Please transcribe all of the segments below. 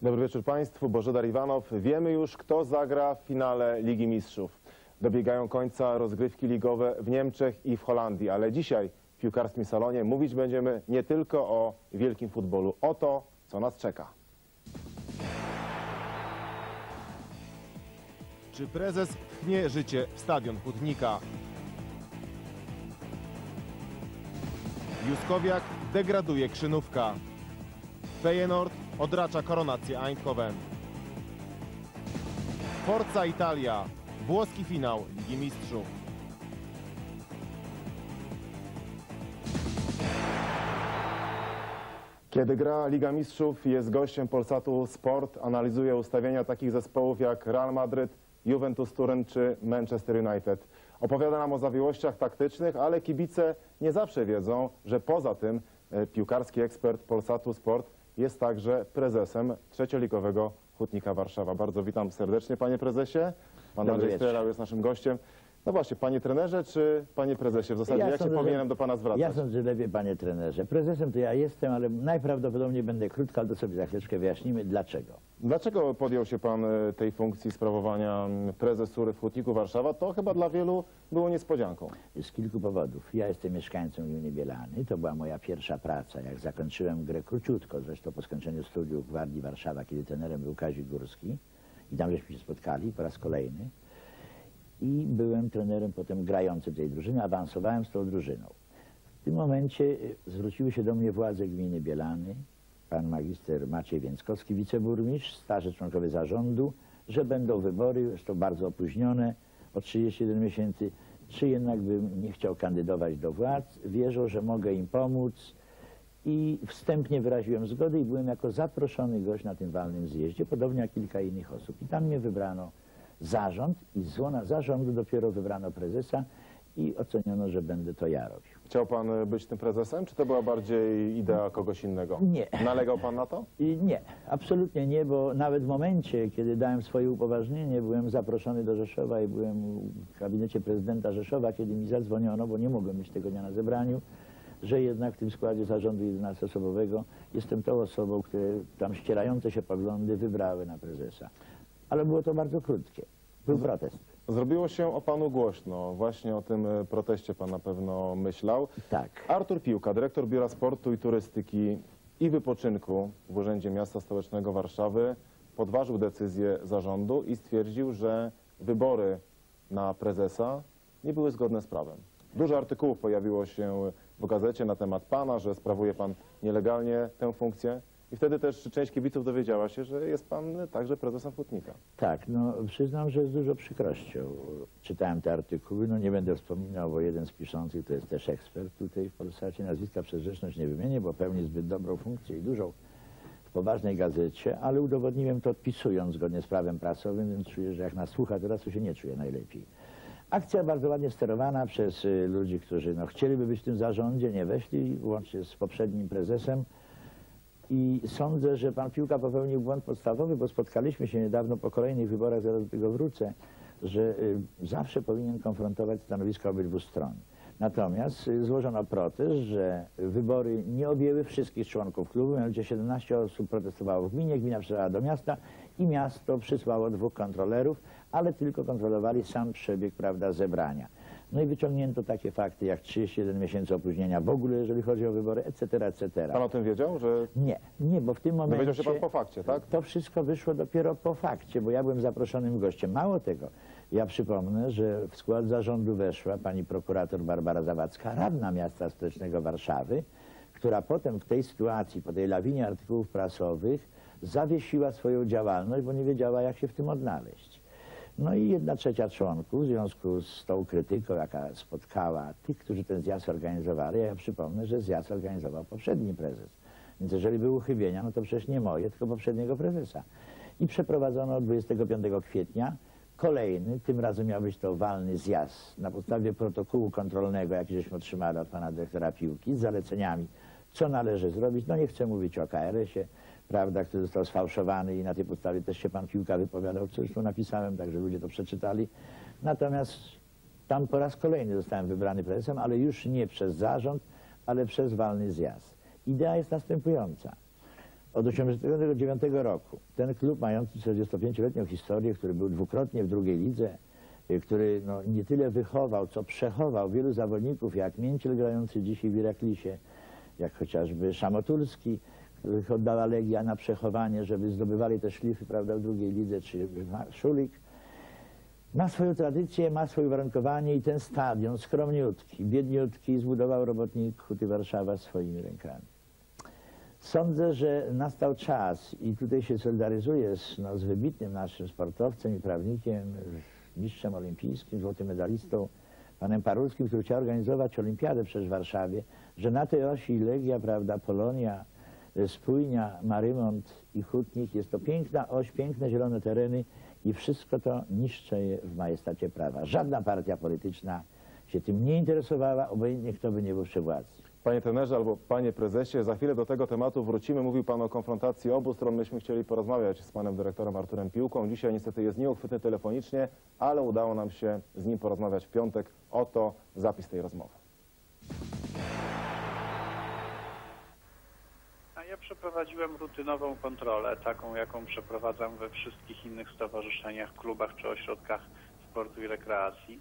Dobry wieczór Państwu, Bożydar Iwanow. Wiemy już, kto zagra w finale Ligi Mistrzów. Dobiegają końca rozgrywki ligowe w Niemczech i w Holandii, ale dzisiaj w piłkarskim salonie mówić będziemy nie tylko o wielkim futbolu, o to, co nas czeka. Czy prezes tchnie życie w stadion Hutnika? Juskowiak degraduje Krzynówka. Feyenoord odracza koronację Eindhoven. Forza Italia, włoski finał Ligi Mistrzów. Kiedy gra Liga Mistrzów, jest gościem Polsatu Sport, analizuje ustawienia takich zespołów jak Real Madryt, Juventus Turyn czy Manchester United. Opowiada nam o zawiłościach taktycznych, ale kibice nie zawsze wiedzą, że poza tym piłkarski ekspert Polsatu Sport jest także prezesem trzecioligowego Hutnika Warszawa. Bardzo witam serdecznie, panie prezesie. Pan Andrzej Strelał jest naszym gościem. No właśnie, panie trenerze czy panie prezesie? W zasadzie jak się powinienem do pana zwracać? Ja sądzę, że lepiej panie trenerze. Prezesem to ja jestem, ale najprawdopodobniej będę krótko, ale to sobie za chwileczkę wyjaśnimy dlaczego. Dlaczego podjął się pan tej funkcji sprawowania prezesury w Hutniku Warszawa? To chyba dla wielu było niespodzianką. Z kilku powodów. Ja jestem mieszkańcem gminy Bielany. To była moja pierwsza praca. Jak zakończyłem grę króciutko, zresztą po skończeniu studiów w Gwardii Warszawa, kiedy trenerem był Kazik Górski i tam żeśmy się spotkali po raz kolejny. I byłem trenerem potem grającym tej drużyny, awansowałem z tą drużyną. W tym momencie zwróciły się do mnie władze gminy Bielany, pan magister Maciej Więckowski, wiceburmistrz, starzy członkowie zarządu, że będą wybory, już to bardzo opóźnione, o 31 miesięcy, czy jednak bym nie chciał kandydować do władz, wierzą, że mogę im pomóc i wstępnie wyraziłem zgodę i byłem jako zaproszony gość na tym walnym zjeździe, podobnie jak kilka innych osób. I tam mnie wybrano zarząd i z łona zarządu dopiero wybrano prezesa i oceniono, że będę to ja robił. Chciał pan być tym prezesem, czy to była bardziej idea kogoś innego? Nie. Nalegał pan na to? Nie, absolutnie nie, bo nawet w momencie, kiedy dałem swoje upoważnienie, byłem zaproszony do Rzeszowa i byłem w gabinecie prezydenta Rzeszowa, kiedy mi zadzwoniono, bo nie mogłem być tego dnia na zebraniu, że jednak w tym składzie zarządu 11-osobowego jestem tą osobą, które tam ścierające się poglądy wybrały na prezesa. Ale było to bardzo krótkie. Był protest. Zrobiło się o panu głośno. Właśnie o tym proteście pan na pewno myślał. Tak. Artur Piłka, dyrektor Biura Sportu i Turystyki i Wypoczynku w Urzędzie Miasta Stołecznego Warszawy, podważył decyzję zarządu i stwierdził, że wybory na prezesa nie były zgodne z prawem. Dużo artykułów pojawiło się w gazecie na temat pana, że sprawuje pan nielegalnie tę funkcję. I wtedy też część kibiców dowiedziała się, że jest pan także prezesem Hutnika. Tak, no przyznam, że z dużą przykrością czytałem te artykuły. No nie będę wspominał, bo jeden z piszących to jest też ekspert tutaj w Polsacie. Nazwiska przez grzeczność nie wymienię, bo pełni zbyt dobrą funkcję i dużą w poważnej gazecie, ale udowodniłem to odpisując zgodnie z prawem prasowym, więc czuję, że jak nas słucha teraz, to się nie czuję najlepiej. Akcja bardzo ładnie sterowana przez ludzi, którzy chcieliby być w tym zarządzie, nie weszli, łącznie z poprzednim prezesem. I sądzę, że pan Piłka popełnił błąd podstawowy, bo spotkaliśmy się niedawno po kolejnych wyborach, zaraz do tego wrócę, że zawsze powinien konfrontować stanowiska obydwu stron. Natomiast złożono protest, że wybory nie objęły wszystkich członków klubu, mianowicie 17 osób protestowało w gminie, gmina przysłała do miasta i miasto przysłało 2 kontrolerów, ale tylko kontrolowali sam przebieg, prawda, zebrania. No i wyciągnięto takie fakty jak 31 miesięcy opóźnienia w ogóle, jeżeli chodzi o wybory, etc., etc. Pan o tym wiedział, że... Nie, bo w tym momencie... Dowiedział się pan po fakcie, tak? To wszystko wyszło dopiero po fakcie, bo ja byłem zaproszonym gościem. Mało tego, ja przypomnę, że w skład zarządu weszła pani prokurator Barbara Zawadzka, radna miasta stołecznego Warszawy, która potem w tej sytuacji, po tej lawinie artykułów prasowych, zawiesiła swoją działalność, bo nie wiedziała, jak się w tym odnaleźć. No i 1/3 członków w związku z tą krytyką, jaka spotkała tych, którzy ten zjazd organizowali, ja przypomnę, że zjazd organizował poprzedni prezes. Więc jeżeli były uchybienia, no to przecież nie moje, tylko poprzedniego prezesa. I przeprowadzono 25 kwietnia kolejny, tym razem miał być to walny zjazd na podstawie protokołu kontrolnego, jaki żeśmy otrzymali od pana dyrektora Piłki, z zaleceniami, co należy zrobić. No nie chcę mówić o KRS-ie, prawda, który został sfałszowany i na tej podstawie też się pan Piłka wypowiadał, co zresztą napisałem, tak że ludzie to przeczytali. Natomiast tam po raz kolejny zostałem wybrany prezesem, ale już nie przez zarząd, ale przez walny zjazd. Idea jest następująca. od 1989 roku. Ten klub mający 45-letnią historię, który był dwukrotnie w drugiej lidze, który no, nie tyle wychował, co przechował wielu zawodników, jak Mięciel grający dzisiaj w Iraklisie, jak chociażby Szamotulski, których oddała Legia na przechowanie, żeby zdobywali te szlify, prawda, w drugiej lidze, czy Szulik. Ma swoją tradycję, ma swoje uwarunkowanie i ten stadion skromniutki, biedniutki zbudował robotnik Huty Warszawa swoimi rękami. Sądzę, że nastał czas i tutaj się solidaryzuję z wybitnym naszym sportowcem i prawnikiem, mistrzem olimpijskim, złotym medalistą, panem Parulskim, który chciał organizować olimpiadę przecież w Warszawie, że na tej osi Legia, prawda, Polonia, Spójnia, Marymont i Hutnik jest to piękna oś, piękne zielone tereny i wszystko to niszczy w majestacie prawa. Żadna partia polityczna się tym nie interesowała, obojętnie kto by nie był przy władzy. Panie trenerze albo panie prezesie, za chwilę do tego tematu wrócimy. Mówił pan o konfrontacji obu stron. Myśmy chcieli porozmawiać z panem dyrektorem Arturem Piłką. Dzisiaj niestety jest nieuchwytny telefonicznie, ale udało nam się z nim porozmawiać w piątek. Oto zapis tej rozmowy. Ja przeprowadziłem rutynową kontrolę, taką jaką przeprowadzam we wszystkich innych stowarzyszeniach, klubach czy ośrodkach sportu i rekreacji.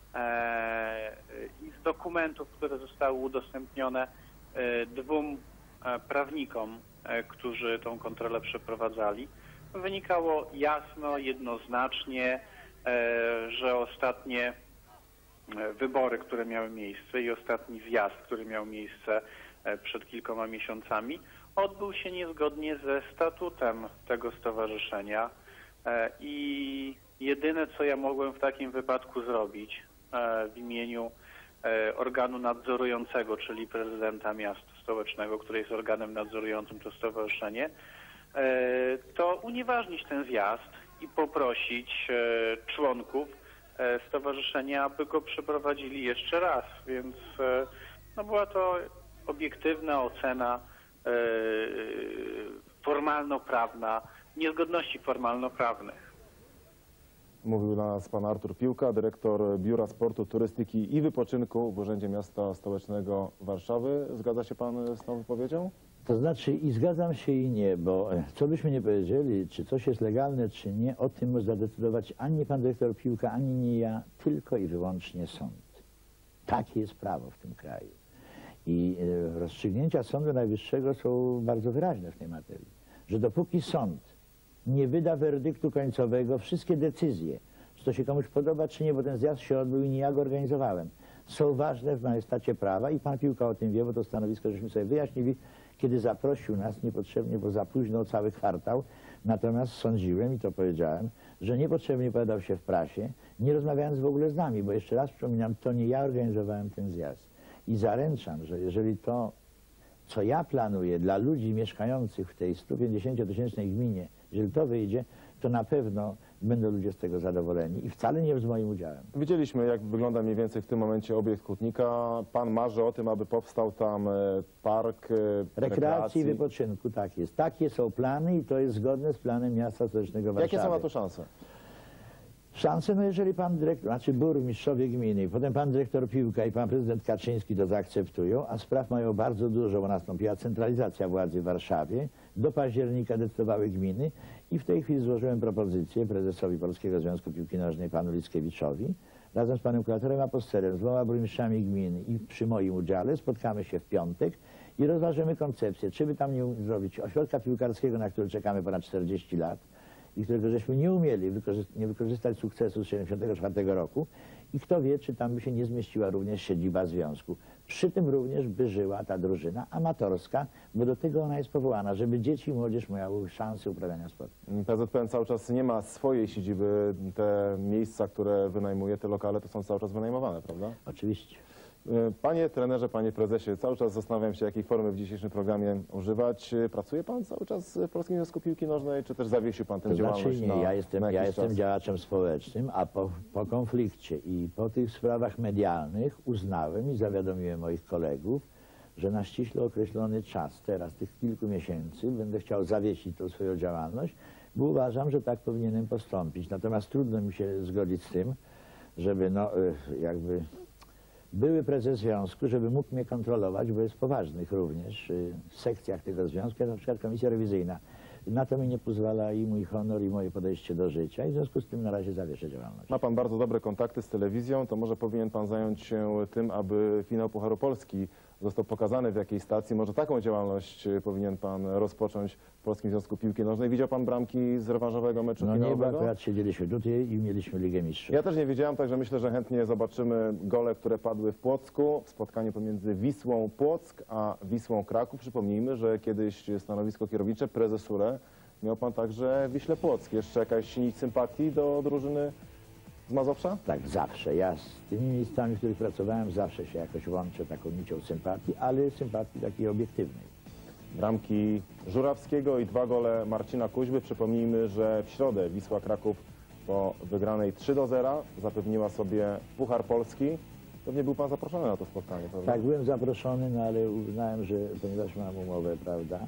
I z dokumentów, które zostały udostępnione dwóm prawnikom, którzy tą kontrolę przeprowadzali, wynikało jasno, jednoznacznie, że ostatnie wybory, które miały miejsce i ostatni zjazd, który miał miejsce przed kilkoma miesiącami, odbył się niezgodnie ze statutem tego stowarzyszenia i jedyne, co ja mogłem w takim wypadku zrobić w imieniu organu nadzorującego, czyli prezydenta miasta stołecznego, który jest organem nadzorującym to stowarzyszenie, to unieważnić ten zjazd i poprosić członków stowarzyszenia, aby go przeprowadzili jeszcze raz, więc no, była to obiektywna ocena formalno-prawna, niezgodności formalno-prawnych. Mówił dla nas pan Artur Piłka, dyrektor Biura Sportu, Turystyki i Wypoczynku w Urzędzie Miasta Stołecznego Warszawy. Zgadza się pan z tą wypowiedzią? To znaczy i zgadzam się i nie, bo co byśmy nie powiedzieli, czy coś jest legalne, czy nie, o tym może zadecydować ani pan dyrektor Piłka, ani nie ja, tylko i wyłącznie sąd. Takie jest prawo w tym kraju. I rozstrzygnięcia Sądu Najwyższego są bardzo wyraźne w tej materii, że dopóki sąd nie wyda werdyktu końcowego, wszystkie decyzje, czy to się komuś podoba, czy nie, bo ten zjazd się odbył i nie ja go organizowałem, są ważne w majestacie prawa i pan Piłka o tym wie, bo to stanowisko żeśmy sobie wyjaśnili, kiedy zaprosił nas niepotrzebnie, bo za późno cały kwartał, natomiast sądziłem i to powiedziałem, że niepotrzebnie pojawiał się w prasie, nie rozmawiając w ogóle z nami, bo jeszcze raz przypominam, to nie ja organizowałem ten zjazd. I zaręczam, że jeżeli to, co ja planuję dla ludzi mieszkających w tej 150-tysięcznej gminie, jeżeli to wyjdzie, to na pewno będą ludzie z tego zadowoleni i wcale nie z moim udziałem. Widzieliśmy, jak wygląda mniej więcej w tym momencie obiekt Hutnika. Pan marzy o tym, aby powstał tam park rekreacji i wypoczynku, tak jest. Takie są plany i to jest zgodne z planem miasta stołecznego Warszawy. Jakie są na to szanse? Szanse, no jeżeli pan dyrektor, znaczy burmistrzowie gminy, i potem pan dyrektor Piłka i pan prezydent Kaczyński to zaakceptują, a spraw mają bardzo dużo, bo nastąpiła centralizacja władzy w Warszawie. Do października decydowały gminy i w tej chwili złożyłem propozycję prezesowi Polskiego Związku Piłki Nożnej, panu Lickiewiczowi, razem z panem kuratorem Aposterem, z dwoma burmistrzami gminy i przy moim udziale spotkamy się w piątek i rozważymy koncepcję, czy by tam nie zrobić ośrodka piłkarskiego, na który czekamy ponad 40 lat, i którego żeśmy nie umieli nie wykorzystać sukcesu z 1974 roku i kto wie, czy tam by się nie zmieściła również siedziba związku. Przy tym również by żyła ta drużyna amatorska, bo do tego ona jest powołana, żeby dzieci i młodzież miały szansę uprawiania sportu. PZPN cały czas nie ma swojej siedziby. Te miejsca, które wynajmuje, te lokale, to są cały czas wynajmowane, prawda? Oczywiście. Panie trenerze, panie prezesie, cały czas zastanawiam się, jakiej formy w dzisiejszym programie używać. Pracuje pan cały czas w Polskim Związku Piłki Nożnej, czy też zawiesił pan tę działalność? Nie, ja jestem działaczem społecznym, a po konflikcie i po tych sprawach medialnych uznałem i zawiadomiłem moich kolegów, że na ściśle określony czas, teraz tych kilku miesięcy, będę chciał zawiesić tą swoją działalność, bo uważam, że tak powinienem postąpić. Natomiast trudno mi się zgodzić z tym, żeby jakby były prezes związku, żeby mógł mnie kontrolować, bo jest poważnych również w sekcjach tego związku, jak na przykład komisja rewizyjna. Na to mi nie pozwala i mój honor, i moje podejście do życia i w związku z tym na razie zawieszę działalność. Ma pan bardzo dobre kontakty z telewizją, to może powinien pan zająć się tym, aby finał Pucharu Polski został pokazany w jakiejś stacji. Może taką działalność powinien pan rozpocząć w Polskim Związku Piłki Nożnej. Widział pan bramki z rewanżowego meczu No nie, bo finałowego? akurat siedzieliśmy tutaj i mieliśmy Ligę Mistrzów. Ja też nie wiedziałem, także myślę, że chętnie zobaczymy gole, które padły w Płocku w spotkaniu pomiędzy Wisłą Płock a Wisłą Kraków. Przypomnijmy, że kiedyś stanowisko kierownicze, prezesurę miał pan także w Wiśle Płock. Jeszcze jakaś nić sympatii do drużyny z Mazowsza? Tak, zawsze. Ja z tymi miejscami, w których pracowałem, zawsze się jakoś łączę taką nicią sympatii, ale sympatii takiej obiektywnej. Bramki Żurawskiego i 2 gole Marcina Kuźby. Przypomnijmy, że w środę Wisła Kraków po wygranej 3-0 zapewniła sobie Puchar Polski. Pewnie był pan zaproszony na to spotkanie, prawda? Tak, byłem zaproszony, no ale uznałem, że ponieważ mam umowę, prawda,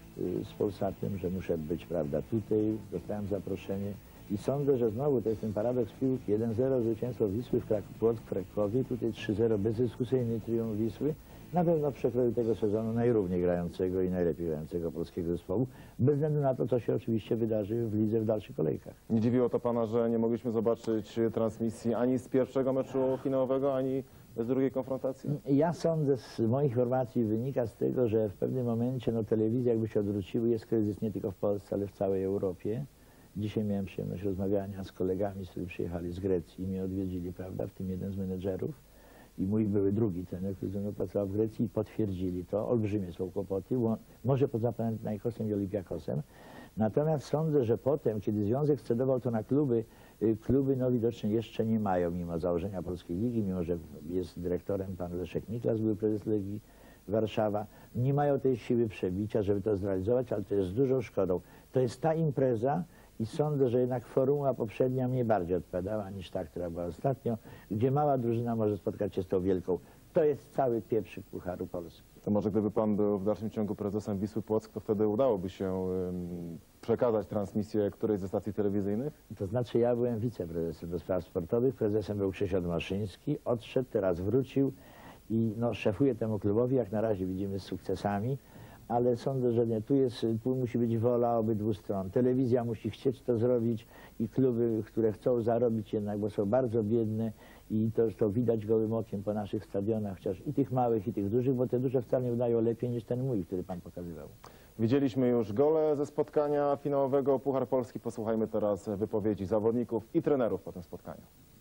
z Polsatem, że muszę być, prawda, tutaj, dostałem zaproszenie i sądzę, że znowu to jest ten paradoks piłki. 1-0 zwycięstwo Wisły w Płock w Krakowie, tutaj 3-0 bezdyskusyjny triumf Wisły. Na pewno w przekroju tego sezonu najrówniej grającego i najlepiej grającego polskiego zespołu, bez względu na to, co się oczywiście wydarzy w lidze w dalszych kolejkach. Nie dziwiło to pana, że nie mogliśmy zobaczyć transmisji ani z pierwszego meczu finałowego, ani z drugiej konfrontacji? Ja sądzę, z moich informacji wynika z tego, że w pewnym momencie no, telewizje jakby się odwróciły, jest kryzys nie tylko w Polsce, ale w całej Europie. Dzisiaj miałem przyjemność rozmawiania z kolegami, z którymi przyjechali z Grecji i mnie odwiedzili, prawda, w tym jeden z menedżerów. I mój były drugi trener, który ze mną pracował w Grecji i potwierdzili to. Olbrzymie są kłopoty, może poza Panathinaikosem i Olympiakosem. Natomiast sądzę, że potem, kiedy Związek scedował to na kluby, kluby no widocznie jeszcze nie mają, mimo założenia Polskiej Ligi, mimo że jest dyrektorem pan Leszek Niklas, był prezes Legii Warszawa, nie mają tej siły przebicia, żeby to zrealizować, ale to jest dużą szkodą. To jest ta impreza, i sądzę, że jednak formuła poprzednia mnie bardziej odpowiadała niż ta, która była ostatnio, gdzie mała drużyna może spotkać się z tą wielką. To jest cały pieprzyk Pucharu Polski. To może gdyby pan był w dalszym ciągu prezesem Wisły Płock, to wtedy udałoby się przekazać transmisję którejś ze stacji telewizyjnych? To znaczy ja byłem wiceprezesem do spraw sportowych, prezesem był Krzysztof Maszyński, odszedł, teraz wrócił i no, szefuje temu klubowi, jak na razie widzimy z sukcesami. Ale sądzę, że nie. Tu musi być wola obydwu stron. Telewizja musi chcieć to zrobić i kluby, które chcą zarobić jednak, bo są bardzo biedne i to widać gołym okiem po naszych stadionach, chociaż i tych małych, i tych dużych, bo te duże wcale nie udają lepiej niż ten mój, który pan pokazywał. Widzieliśmy już gole ze spotkania finałowego Puchar Polski. Posłuchajmy teraz wypowiedzi zawodników i trenerów po tym spotkaniu.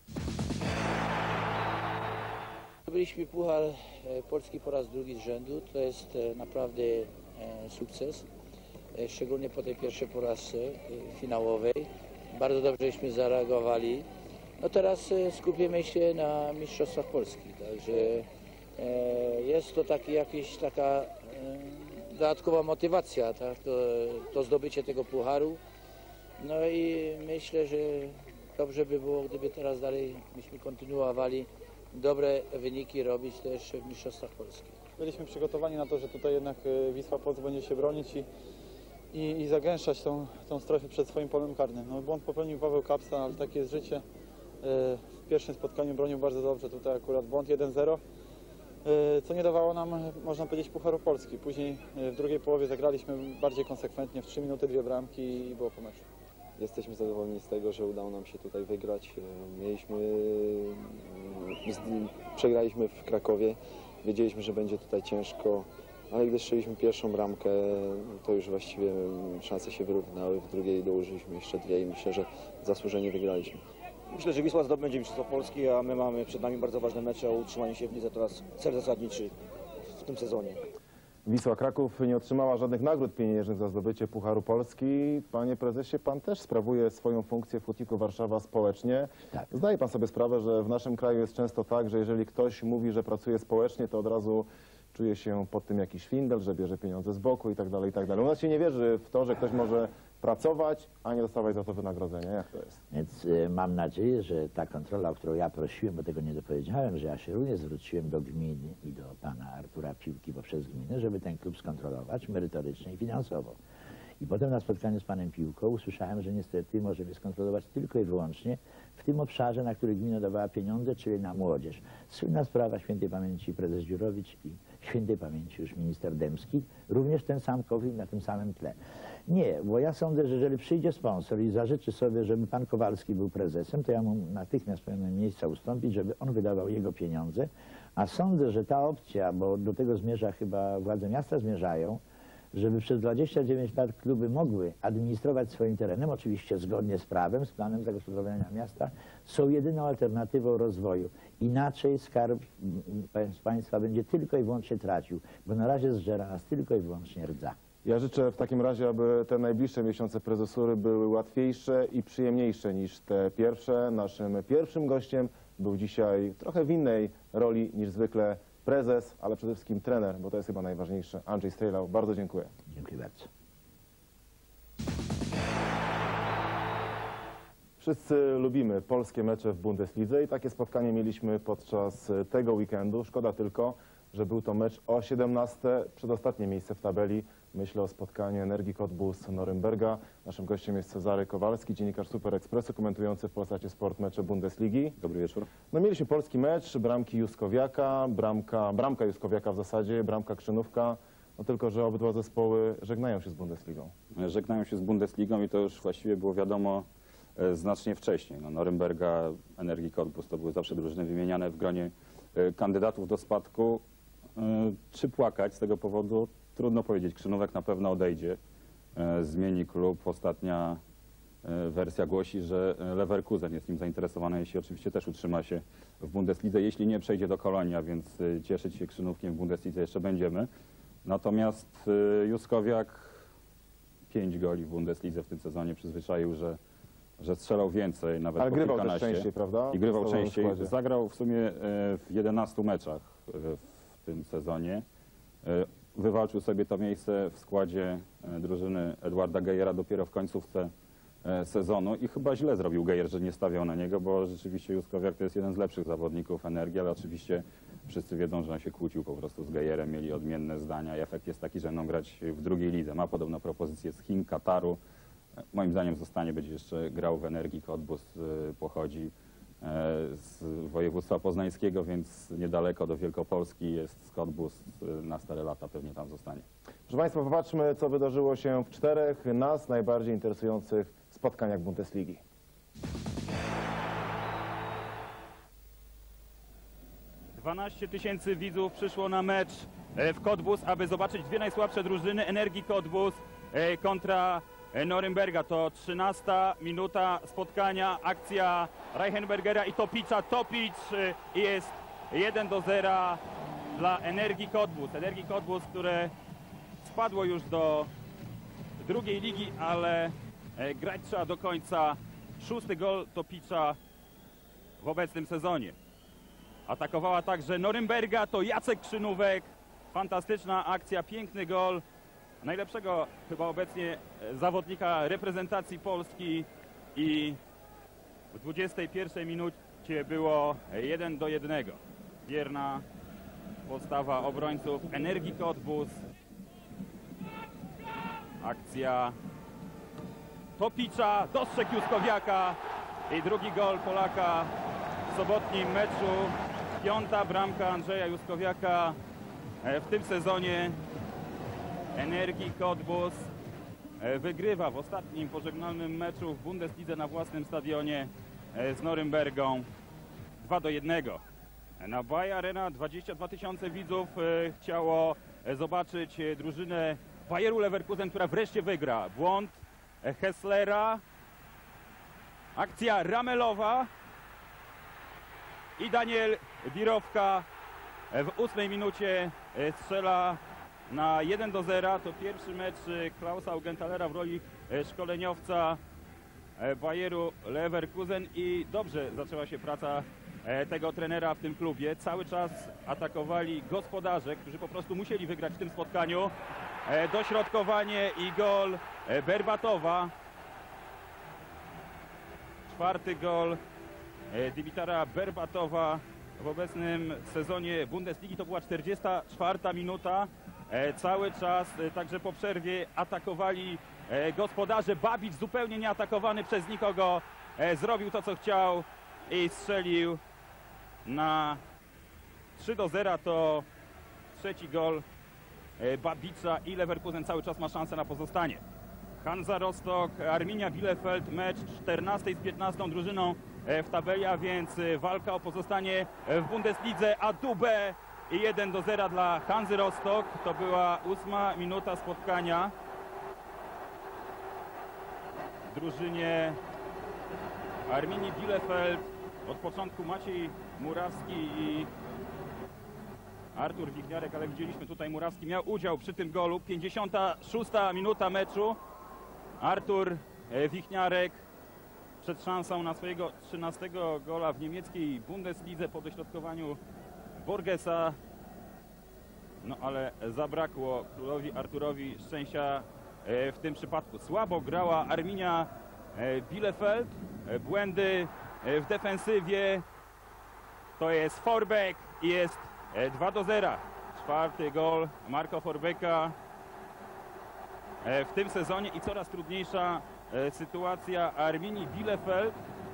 Zdobyliśmy Puchar Polski po raz drugi z rzędu. To jest naprawdę sukces, szczególnie po tej pierwszej porażce finałowej. Bardzo dobrześmy zareagowali. No teraz skupimy się na Mistrzostwach Polski, także jest to taka dodatkowa motywacja, tak? To zdobycie tego pucharu. No i myślę, że dobrze by było, gdyby teraz dalej byśmy kontynuowali dobre wyniki robić też w Mistrzostwach Polski. Byliśmy przygotowani na to, że tutaj jednak Wisła Płock będzie się bronić i zagęszczać tą strefę przed swoim polem karnym. No, błąd popełnił Paweł Kapsa, ale takie jest życie. W pierwszym spotkaniu bronił bardzo dobrze, tutaj akurat błąd 1-0, co nie dawało nam, można powiedzieć, Pucharu Polski. Później w drugiej połowie zagraliśmy bardziej konsekwentnie, w 3 minuty 2 bramki i było po meczu. Jesteśmy zadowoleni z tego, że udało nam się tutaj wygrać. Przegraliśmy w Krakowie, wiedzieliśmy, że będzie tutaj ciężko, ale gdy strzeliśmy pierwszą bramkę, to już właściwie szanse się wyrównały. W drugiej dołożyliśmy jeszcze 2 i myślę, że zasłużenie wygraliśmy. Myślę, że Wisła zdobędzie Mistrzostwo Polski, a my mamy przed nami bardzo ważne mecze o utrzymanie się w lidze. Teraz cel zasadniczy w tym sezonie. Wisła Kraków nie otrzymała żadnych nagród pieniężnych za zdobycie Pucharu Polski. Panie prezesie, pan też sprawuje swoją funkcję w Hutniku Warszawa społecznie. Tak. Zdaje pan sobie sprawę, że w naszym kraju jest często tak, że jeżeli ktoś mówi, że pracuje społecznie, to od razu czuje się pod tym jakiś szwindel, że bierze pieniądze z boku i tak dalej, i tak dalej. U nas się nie wierzy w to, że ktoś może pracować, a nie dostawać za to wynagrodzenia. Jak to jest? Więc mam nadzieję, że ta kontrola, o którą ja prosiłem, bo tego nie dopowiedziałem, że ja się również zwróciłem do gminy i do pana Artura Piłki poprzez gminę, żeby ten klub skontrolować merytorycznie i finansowo. I potem na spotkaniu z panem Piłką usłyszałem, że niestety może mnie skontrolować tylko i wyłącznie w tym obszarze, na który gmina dawała pieniądze, czyli na młodzież. Słynna sprawa świętej pamięci prezes Dziurowicz i świętej pamięci już minister Dębski, również ten sam COVID na tym samym tle. Nie, bo ja sądzę, że jeżeli przyjdzie sponsor i zażyczy sobie, żeby pan Kowalski był prezesem, to ja mu natychmiast powinienem miejsca ustąpić, żeby on wydawał jego pieniądze, a sądzę, że ta opcja, bo do tego zmierza chyba władze miasta zmierzają, żeby przez 29 lat kluby mogły administrować swoim terenem, oczywiście zgodnie z prawem, z planem zagospodarowania miasta, są jedyną alternatywą rozwoju. Inaczej Skarb Państwa będzie tylko i wyłącznie tracił, bo na razie zżera nas tylko i wyłącznie rdza. Ja życzę w takim razie, aby te najbliższe miesiące prezesury były łatwiejsze i przyjemniejsze niż te pierwsze. Naszym pierwszym gościem był dzisiaj trochę w innej roli niż zwykle prezes, ale przede wszystkim trener, bo to jest chyba najważniejsze. Andrzej Strejlał, bardzo dziękuję. Dziękuję bardzo. Wszyscy lubimy polskie mecze w Bundeslidze i takie spotkanie mieliśmy podczas tego weekendu. Szkoda tylko, że był to mecz o 17, przedostatnie miejsce w tabeli. Myślę o spotkaniu Energii Cottbus Norymberga. Naszym gościem jest Cezary Kowalski, dziennikarz Super Expressu, komentujący w Polsacie Sport mecze Bundesligi. Dobry wieczór. No mieliśmy polski mecz, bramki Juskowiaka, bramka Juskowiaka w zasadzie, bramka Krzynówka. No tylko, że obydwa zespoły żegnają się z Bundesligą. Żegnają się z Bundesligą i to już właściwie było wiadomo znacznie wcześniej. No, Norymberga, Energii Cottbus to były zawsze drużyny wymieniane w gronie kandydatów do spadku. Czy płakać z tego powodu? Trudno powiedzieć. Krzynówek na pewno odejdzie, zmieni klub. Ostatnia wersja głosi, że Leverkusen jest nim zainteresowany, jeśli oczywiście też utrzyma się w Bundeslidze. Jeśli nie przejdzie do Kolonia, więc cieszyć się Krzynówkiem w Bundeslidze jeszcze będziemy. Natomiast Juskowiak 5 goli w Bundeslidze w tym sezonie przyzwyczaił, że strzelał więcej, nawet Ale po grywał kilkanaście. też częściej, prawda? I grywał W podstawowym częściej. składzie. Zagrał w sumie w 11 meczach w tym sezonie. Wywalczył sobie to miejsce w składzie drużyny Edwarda Gejera dopiero w końcówce sezonu i chyba źle zrobił Gejer, że nie stawiał na niego, bo rzeczywiście Juskowiak to jest jeden z lepszych zawodników Energii, ale oczywiście wszyscy wiedzą, że on się kłócił po prostu z Gejerem, mieli odmienne zdania i efekt jest taki, że będą grać w drugiej lidze. Ma podobno propozycję z Chin, Kataru. Moim zdaniem zostanie, będzie jeszcze grał w Energii Cottbus, pochodzi z województwa poznańskiego, więc niedaleko do Wielkopolski jest z Cottbus, na stare lata pewnie tam zostanie. Proszę Państwa, popatrzmy, co wydarzyło się w 4 nas najbardziej interesujących spotkaniach Bundesligi. Tysięcy widzów przyszło na mecz w Cottbus, aby zobaczyć dwie najsłabsze drużyny Energii Cottbus kontra Norymberga. To 13 minuta spotkania, akcja Reichenbergera i Topicza. Topic i jest 1-0 dla Energii Cottbus. Energii Cottbus, które spadło już do drugiej ligi, ale grać trzeba do końca. 6. gol Topicza w obecnym sezonie. Atakowała także Norymberga, to Jacek Krzynówek. Fantastyczna akcja, piękny gol. Najlepszego chyba obecnie zawodnika reprezentacji Polski i w 21 minucie było 1-1. Wierna postawa obrońców Energii Cottbus. Akcja Topicza, dostrzegł Juskowiaka i drugi gol Polaka w sobotnim meczu. 5. bramka Andrzeja Juskowiaka w tym sezonie. Energii Cottbus wygrywa w ostatnim pożegnalnym meczu w Bundeslidze na własnym stadionie z Norymbergą 2-1. Na Bayer Arena 22 000 widzów chciało zobaczyć drużynę Bayeru Leverkusen, która wreszcie wygra. Błąd Hesslera, akcja Ramelowa i Daniel Birowka w 8 minucie strzela na 1-0. To pierwszy mecz Klausa Augenthalera w roli szkoleniowca Bayeru Leverkusen i dobrze zaczęła się praca tego trenera w tym klubie. Cały czas atakowali gospodarze, którzy po prostu musieli wygrać w tym spotkaniu. Dośrodkowanie i gol Berbatowa. 4. gol Dimitara Berbatowa w obecnym sezonie Bundesligi. To była 44. minuta. Cały czas, także po przerwie, atakowali gospodarze. Babic zupełnie nie atakowany przez nikogo. zrobił to, co chciał i strzelił na 3-0. To trzeci gol Babicza i Leverkusen cały czas ma szansę na pozostanie. Hansa Rostock, Arminia Bielefeld, mecz 14 z 15 drużyną w tabeli, a więc walka o pozostanie w Bundeslidze, a Dubé i 1-0 dla Hansy Rostock. To była 8 minuta spotkania. W drużynie Arminii Bielefeld od początku Maciej Murawski i Artur Wichniarek, ale widzieliśmy tutaj Murawski miał udział przy tym golu. 56 minuta meczu. Artur Wichniarek przed szansą na swojego 13 gola w niemieckiej Bundeslidze po dośrodkowaniu Borgesa. No ale zabrakło królowi Arturowi szczęścia w tym przypadku. Słabo grała Arminia Bielefeld. Błędy w defensywie. To jest Forbeck i jest 2-0. Czwarty gol Marco Forbecka w tym sezonie i coraz trudniejsza sytuacja Arminii Bielefeld.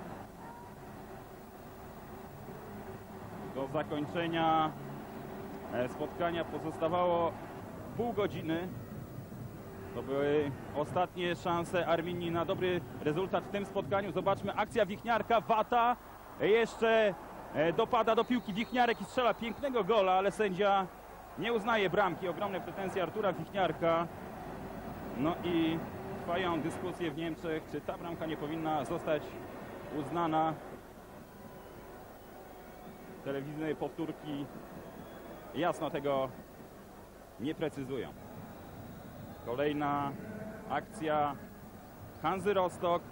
Do zakończenia spotkania pozostawało pół godziny. To były ostatnie szanse Arminii na dobry rezultat w tym spotkaniu. Zobaczmy, akcja Wichniarka, Wata jeszcze dopada do piłki Wichniarek i strzela pięknego gola, ale sędzia nie uznaje bramki. Ogromne pretensje Artura Wichniarka. No i trwają dyskusje w Niemczech, czy ta bramka nie powinna zostać uznana. Telewizyjne powtórki jasno tego nie precyzują. Kolejna akcja Hansy Rostock.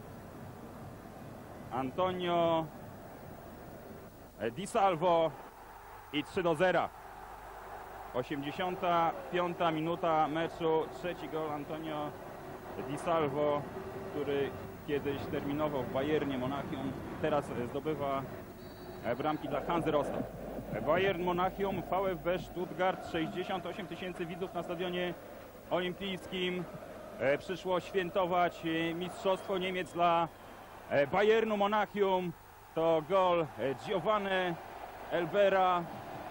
Antonio Di Salvo i 3-0. 85 minuta meczu. Trzeci gol Antonio Di Salvo, który kiedyś terminował w Bayernie Monachium. Teraz zdobywa bramki dla Hansy Rostock. Bayern Monachium, VfB Stuttgart. 68 000 widzów na stadionie olimpijskim. Przyszło świętować mistrzostwo Niemiec dla Bayernu Monachium. To gol Giovanni Elbera.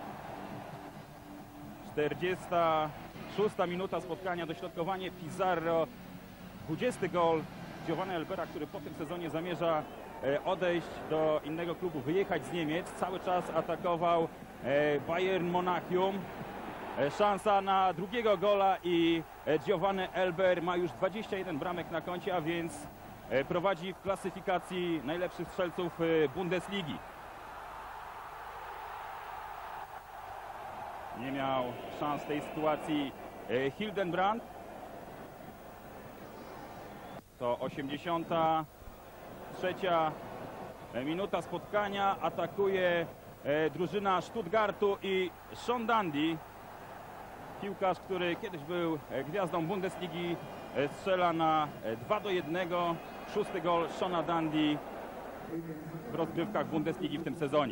46 minuta spotkania, dośrodkowanie Pizarro. 20 gol Giovanni Elbera, który po tym sezonie zamierza odejść do innego klubu, wyjechać z Niemiec. Cały czas atakował Bayern Monachium. Szansa na drugiego gola i Giovanni Elber ma już 21 bramek na koncie, a więc prowadzi w klasyfikacji najlepszych strzelców Bundesligi. Nie miał szans w tej sytuacji Hildenbrand. To 83 minuta spotkania. Atakuje drużyna Stuttgartu i Sean Dundee. Piłkarz, który kiedyś był gwiazdą Bundesligi, strzela na 2-1. Szósty gol Seana Dundee w rozgrywkach Bundesligi w tym sezonie.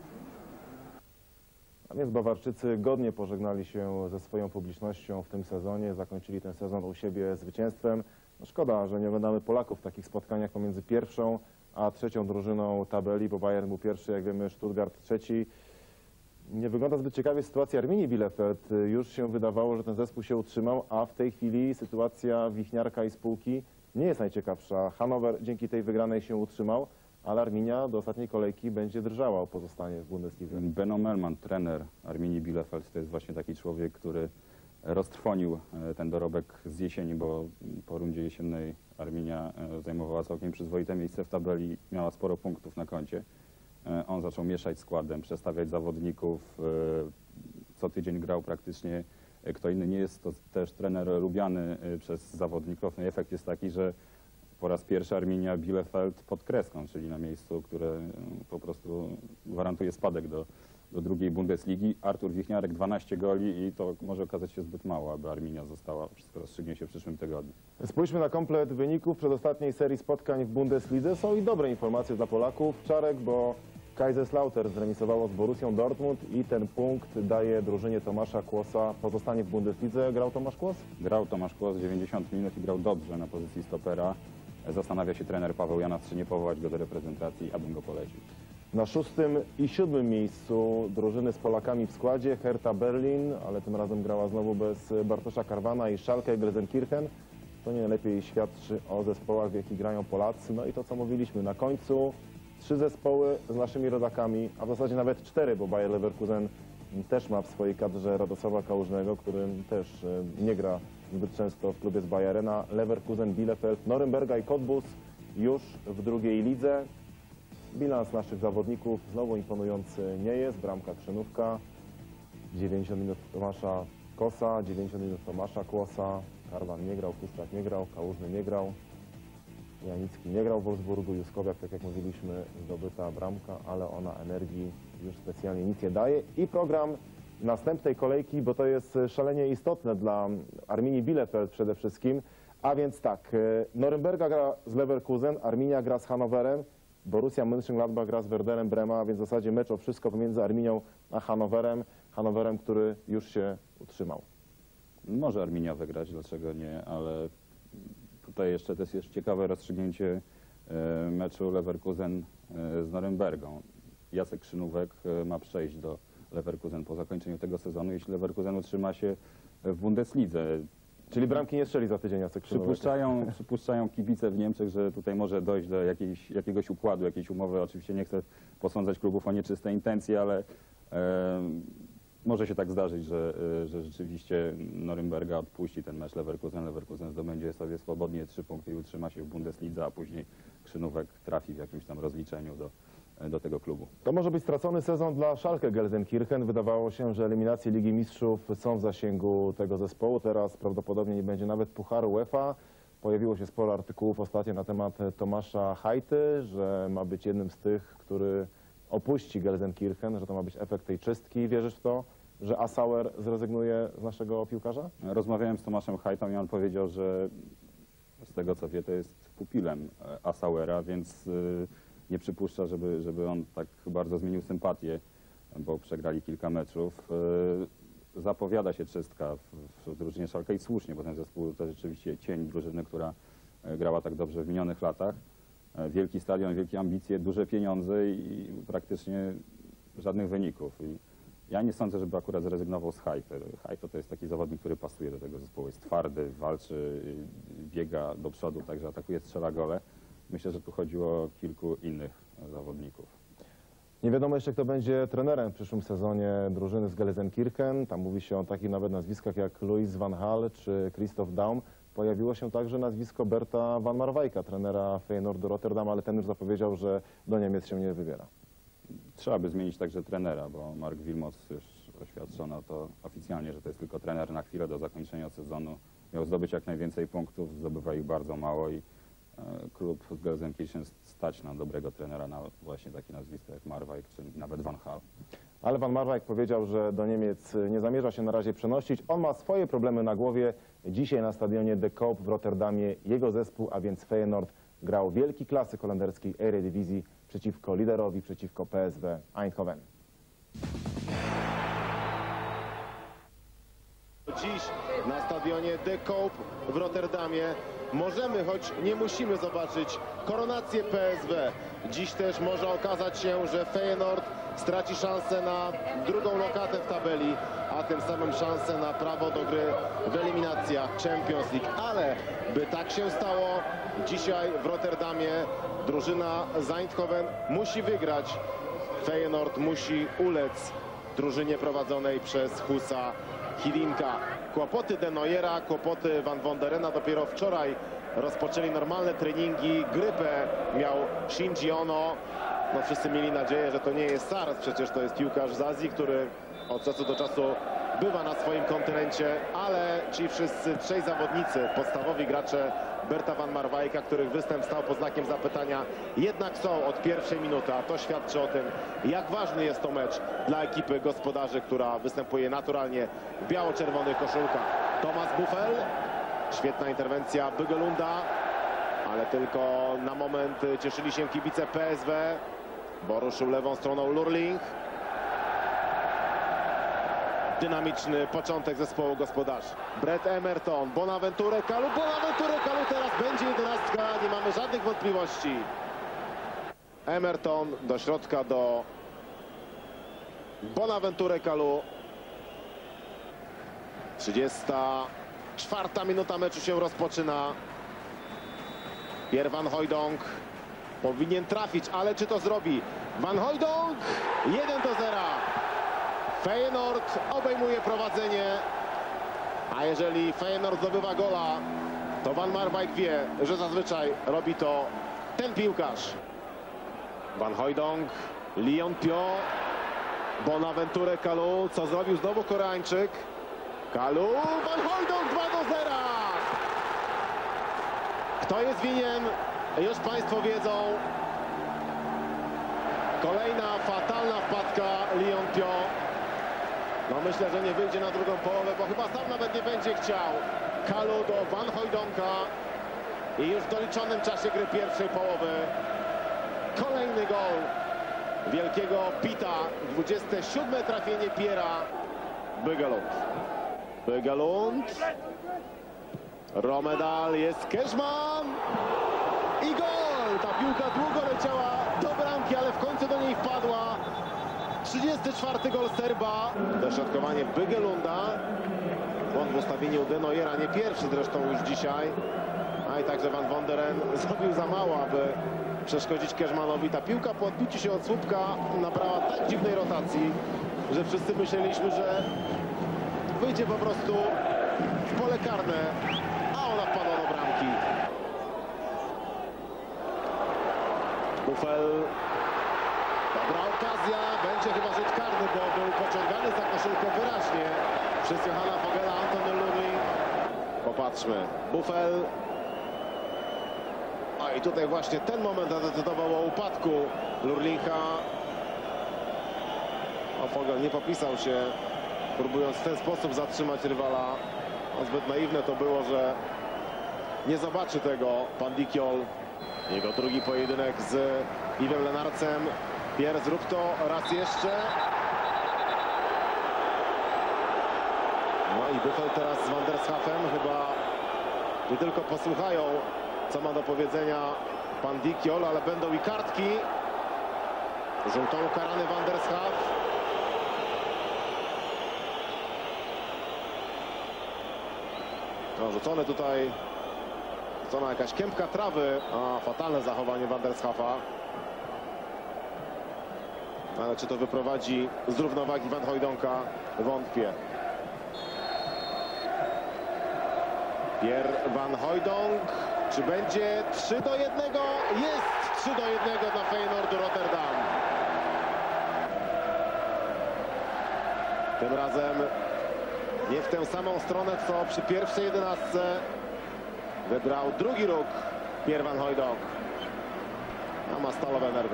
A więc Bawarczycy godnie pożegnali się ze swoją publicznością w tym sezonie. Zakończyli ten sezon u siebie zwycięstwem. No szkoda, że nie oglądamy Polaków w takich spotkaniach pomiędzy pierwszą a trzecią drużyną tabeli, bo Bayern był pierwszy, jak wiemy, Stuttgart trzeci. Nie wygląda zbyt ciekawie sytuacja Arminii Bielefeld. Już się wydawało, że ten zespół się utrzymał, a w tej chwili sytuacja Wichniarka i spółki nie jest najciekawsza. Hannover dzięki tej wygranej się utrzymał, ale Arminia do ostatniej kolejki będzie drżała o pozostanie w Bundeslidze. Benno Mellmann, trener Arminii Bielefeld, to jest właśnie taki człowiek, który roztrwonił ten dorobek z jesieni, bo po rundzie jesiennej Arminia zajmowała całkiem przyzwoite miejsce w tabeli, miała sporo punktów na koncie. On zaczął mieszać składem, przestawiać zawodników, co tydzień grał praktycznie kto inny. Nie jest to też trener lubiany przez zawodników. No i efekt jest taki, że po raz pierwszy Arminia Bielefeld pod kreską, czyli na miejscu, które po prostu gwarantuje spadek do drugiej Bundesligi. Artur Wichniarek 12 goli i to może okazać się zbyt mało, aby Arminia została, wszystko rozstrzygnie się w przyszłym tygodniu. Spójrzmy na komplet wyników przedostatniej serii spotkań w Bundeslidze. Są i dobre informacje dla Polaków. Czarek, bo Kaiserslautern zremisowało z Borussią Dortmund i ten punkt daje drużynie Tomasza Kłosa pozostanie w Bundeslidze. Grał Tomasz Kłos? Grał Tomasz Kłos 90 minut i grał dobrze na pozycji stopera. Zastanawia się trener Paweł Janas, czy nie powołać go do reprezentacji, abym go polecił. Na 6. i 7. miejscu drużyny z Polakami w składzie Hertha Berlin, ale tym razem grała znowu bez Bartosza Karwana i Schalke Gelsenkirchen. To nie najlepiej świadczy o zespołach, w jakich grają Polacy. No i to, co mówiliśmy, na końcu 3 zespoły z naszymi rodakami, a w zasadzie nawet 4, bo Bayer Leverkusen też ma w swojej kadrze Radosława Kałużnego, który też nie gra zbyt często w klubie z Bayerna. Leverkusen, Bielefeld, Norymberga i Cottbus już w drugiej lidze. Bilans naszych zawodników znowu imponujący nie jest. Bramka Krzynówka, 90 minut Tomasza Kosa, 90 minut Tomasza Kłosa. Karwan nie grał, Puszczak nie grał, Kałużny nie grał, Janicki nie grał w Wolfsburgu, Juskowiak, tak jak mówiliśmy, zdobyta bramka, ale ona energii już specjalnie nic nie daje. I program następnej kolejki, bo to jest szalenie istotne dla Arminii Bielefeld przede wszystkim. A więc tak, Norymberga gra z Leverkusen, Arminia gra z Hannoverem, Borussia Mönchengladbach gra z Werderem Brema, a więc w zasadzie mecz o wszystko pomiędzy Arminią a Hannoverem, który już się utrzymał. Może Arminia wygrać, dlaczego nie, ale tutaj jeszcze to jest ciekawe rozstrzygnięcie meczu Leverkusen z Norymbergą. Jacek Krzynówek ma przejść do Leverkusen po zakończeniu tego sezonu, jeśli Leverkusen utrzyma się w Bundeslidze. Czyli bramki nie strzeli za tydzień Jacek Krzynówek. Przypuszczają kibice w Niemczech, że tutaj może dojść do jakiegoś układu, jakiejś umowy. Oczywiście nie chcę posądzać klubów o nieczyste intencje, ale może się tak zdarzyć, że rzeczywiście Norymberga odpuści ten mecz Leverkusen. Leverkusen zdobędzie sobie swobodnie 3 punkty i utrzyma się w Bundeslidze, a później Krzynówek trafi w jakimś tam rozliczeniu do tego klubu. To może być stracony sezon dla Schalke Gelsenkirchen. Wydawało się, że eliminacje Ligi Mistrzów są w zasięgu tego zespołu. Teraz prawdopodobnie nie będzie nawet Pucharu UEFA. Pojawiło się sporo artykułów ostatnio na temat Tomasza Hajty, że ma być jednym z tych, który opuści Gelsenkirchen, że to ma być efekt tej czystki. Wierzysz w to, że Assauer zrezygnuje z naszego piłkarza? Rozmawiałem z Tomaszem Hajtą i on powiedział, że z tego co wie, to jest pupilem Assauera, więc nie przypuszcza, żeby on tak bardzo zmienił sympatię, bo przegrali kilka meczów. Zapowiada się czystka w drużynie Schalke i słusznie, bo ten zespół to rzeczywiście cień drużyny, która grała tak dobrze w minionych latach. Wielki stadion, wielkie ambicje, duże pieniądze i praktycznie żadnych wyników. I ja nie sądzę, żeby akurat zrezygnował z Hajty. Hajto to jest taki zawodnik, który pasuje do tego zespołu. Jest twardy, walczy, biega do przodu, także atakuje, strzela gole. Myślę, że tu chodziło o kilku innych zawodników. Nie wiadomo jeszcze, kto będzie trenerem w przyszłym sezonie drużyny z Gelsenkirchen. Tam mówi się o takich nawet nazwiskach jak Louis van Gaal czy Christoph Daum. Pojawiło się także nazwisko Berta van Marwijka, trenera Feyenoordu Rotterdam, ale ten już zapowiedział, że do Niemiec się nie wybiera. Trzeba by zmienić także trenera, bo Mark Wilmots już oświadczono to oficjalnie, że to jest tylko trener na chwilę do zakończenia sezonu. Miał zdobyć jak najwięcej punktów, zdobywa ich bardzo mało i klub z Gelsenkirchen stać na dobrego trenera, na właśnie takie nazwiska jak Marwijk czy nawet Van Gaal. Ale Van Marwijk powiedział, że do Niemiec nie zamierza się na razie przenosić. On ma swoje problemy na głowie. Dzisiaj na stadionie De Koop w Rotterdamie jego zespół, a więc Feyenoord, grał wielki klasyk holenderskiej Eredivisie przeciwko liderowi, przeciwko PSV Eindhoven. Dziś na stadionie De Koop w Rotterdamie możemy, choć nie musimy zobaczyć koronację PSV. Dziś też może okazać się, że Feyenoord straci szansę na drugą lokatę w tabeli, a tym samym szansę na prawo do gry w eliminacjach Champions League. Ale by tak się stało, dzisiaj w Rotterdamie drużyna z Eindhoven musi wygrać. Feyenoord musi ulec drużynie prowadzonej przez Husa Hiddinka. Kłopoty De Noyera, kłopoty Van Wonderena dopiero wczoraj rozpoczęli normalne treningi. Grypę miał Shinji Ono. No, wszyscy mieli nadzieję, że to nie jest SARS, przecież to jest piłkarz z Azji, który od czasu do czasu bywa na swoim kontynencie, ale ci wszyscy trzej zawodnicy, podstawowi gracze Berta van Marwijka, których występ stał pod znakiem zapytania, jednak są od pierwszej minuty, a to świadczy o tym, jak ważny jest to mecz dla ekipy gospodarzy, która występuje naturalnie w biało-czerwonych koszulkach. Thomas Buffel, świetna interwencja Bygelunda, ale tylko na moment cieszyli się kibice PSV, bo ruszył lewą stroną Lurling. dynamiczny początek zespołu gospodarzy. Brett Emerton, Bonaventure Kalu teraz będzie 11, nie mamy żadnych wątpliwości. Emerton do środka do Bonaventure Kalu. 34 minuta meczu się rozpoczyna. Pierre Van Hooijdonk powinien trafić, ale czy to zrobi? Van Hooijdonk 1-0. Feyenoord obejmuje prowadzenie, a jeżeli Feyenoord zdobywa gola, to Van Marwijk wie, że zazwyczaj robi to ten piłkarz. Van Hooijdonk, Lyon Pio, Bonaventure Kalu, co zrobił znowu Koreańczyk. Kalu, Van Hooijdonk 2-0. Kto jest winien? Już Państwo wiedzą. Kolejna fatalna wpadka Lyon Pio. No myślę, że nie wyjdzie na drugą połowę, bo chyba sam nawet nie będzie chciał. Kalu do Van Hooijdonka i już w doliczonym czasie gry pierwszej połowy kolejny gol wielkiego Pita. 27. trafienie Pierre'a. Bøgelund. Romedal, jest Keżman i gol! Ta piłka długo leciała do bramki, ale w końcu do niej wpadła. 34. gol Serba. Dośrodkowanie Bøgelunda. Błąd w ustawieniu De Nooiera, nie pierwszy zresztą już dzisiaj. A i także Van Wonderen zrobił za mało, aby przeszkodzić Keżmanowi. Ta piłka po odbiciu się od słupka nabrała tak dziwnej rotacji, że wszyscy myśleliśmy, że wyjdzie po prostu w pole karne, a ona wpadła do bramki. Buffel. Dobra okazja, będzie chyba rzut karny, bo był pociągany za koszulkę wyraźnie przez Johanna Vogela, Antony Lurling. Popatrzmy, Buffel. A i tutaj właśnie ten moment zadecydował o upadku Lurlinga. Vogel nie popisał się, próbując w ten sposób zatrzymać rywala. A zbyt naiwne to było, że nie zobaczy tego pan Dikiol. Jego drugi pojedynek z Yvem Lenarcem. Pierre, zrób to raz jeszcze. No i Buffel teraz z Van der Schaafem. Chyba nie tylko posłuchają, co ma do powiedzenia pan Dikiol, ale będą i kartki. Żółtą ukarany Van der Schaaf. No, rzucone tutaj, rzucona jakaś kępka trawy, a fatalne zachowanie Van der Schaafa. Ale czy to wyprowadzi z równowagi Van Hooijdonka? Wątpię. Pierre Van Hooijdonk, czy będzie 3-1? Jest 3-1 dla Feyenoordu Rotterdam. Tym razem nie w tę samą stronę, co przy pierwszej 11. Wybrał drugi róg Pierre Van Hooijdonk. A ma stalowe nerwy.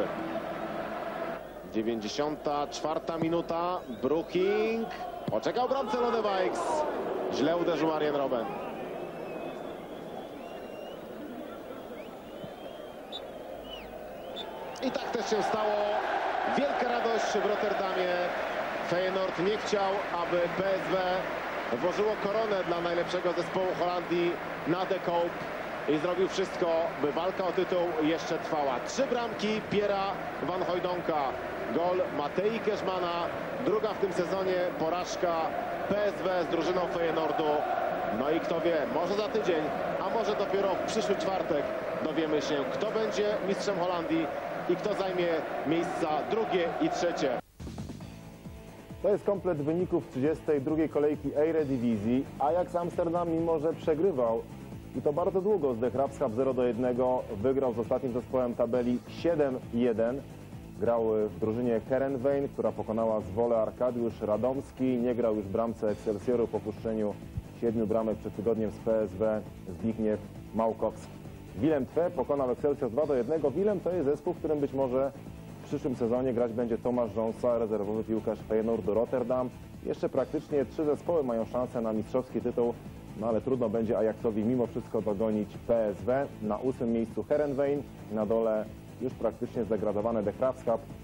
94. minuta. Brooking. Poczekał bramce Lodewijks. Źle uderzył Arjen Robben. I tak też się stało. Wielka radość w Rotterdamie. Feyenoord nie chciał, aby PSV włożyło koronę dla najlepszego zespołu Holandii na De Koop i zrobił wszystko, by walka o tytuł jeszcze trwała. 3 bramki Pierre'a Van Hooijdonka, gol Matei Keżmana, druga w tym sezonie porażka PSV z drużyną Feyenoordu. No i kto wie, może za tydzień, a może dopiero w przyszły czwartek dowiemy się, kto będzie mistrzem Holandii i kto zajmie miejsca drugie i trzecie. To jest komplet wyników 32. kolejki Eredivisie. Ajax Amsterdam, mimo że przegrywał i to bardzo długo z De Graafschap 0-1, wygrał z ostatnim zespołem tabeli 7-1. Grał w drużynie Heerenveen, która pokonała Zwolle Arkadiusz Radomski. Nie grał już w bramce Excelsioru po puszczeniu 7 bramek przed tygodniem z PSV Zbigniew Małkowski. Willem Tveh pokonał Excelsior 2-1. Willem to jest zespół, w którym być może w przyszłym sezonie grać będzie Tomasz Rząsa, rezerwowy piłkarz Feyenoordu Rotterdam. Jeszcze praktycznie 3 zespoły mają szansę na mistrzowski tytuł, no ale trudno będzie Ajaxowi mimo wszystko dogonić PSV. Na 8. miejscu Heerenveen, na dole już praktycznie zdegradowane De Graafschap.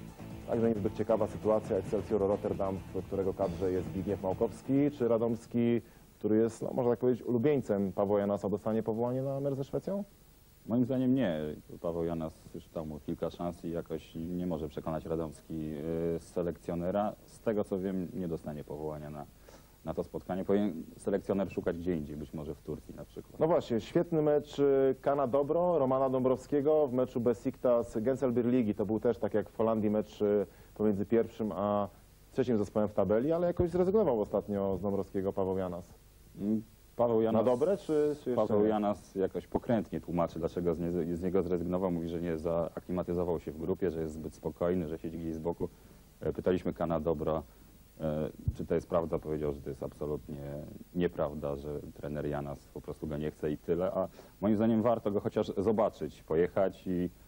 Także niezbyt ciekawa sytuacja Excelsior Rotterdam, w którego kadrze jest Zbigniew Małkowski, czy Radomski, który jest, no, można tak powiedzieć, ulubieńcem Pawła Janasa, dostanie powołanie na mecz ze Szwecją? Moim zdaniem nie. Paweł Janas już dał mu kilka szans i jakoś nie może przekonać Radomski selekcjonera. Z tego co wiem, nie dostanie powołania na to spotkanie. Powinien selekcjoner szukać gdzie indziej, być może w Turcji na przykład. No właśnie, świetny mecz Kana Dobro, Romana Dąbrowskiego w meczu Besiktas Genselbir Ligi. To był też, tak jak w Holandii, mecz pomiędzy pierwszym a trzecim zespołem w tabeli, ale jakoś zrezygnował ostatnio z Dąbrowskiego Paweł Janas. Paweł Janas, Na dobre, czy jeszcze Paweł nie? Janas jakoś pokrętnie tłumaczy, dlaczego z niego zrezygnował. Mówi, że nie zaaklimatyzował się w grupie, że jest zbyt spokojny, że siedzi gdzieś z boku. Pytaliśmy Kana Dobro, czy to jest prawda. Powiedział, że to jest absolutnie nieprawda, że trener Janas po prostu go nie chce i tyle. A moim zdaniem warto go chociaż zobaczyć, pojechać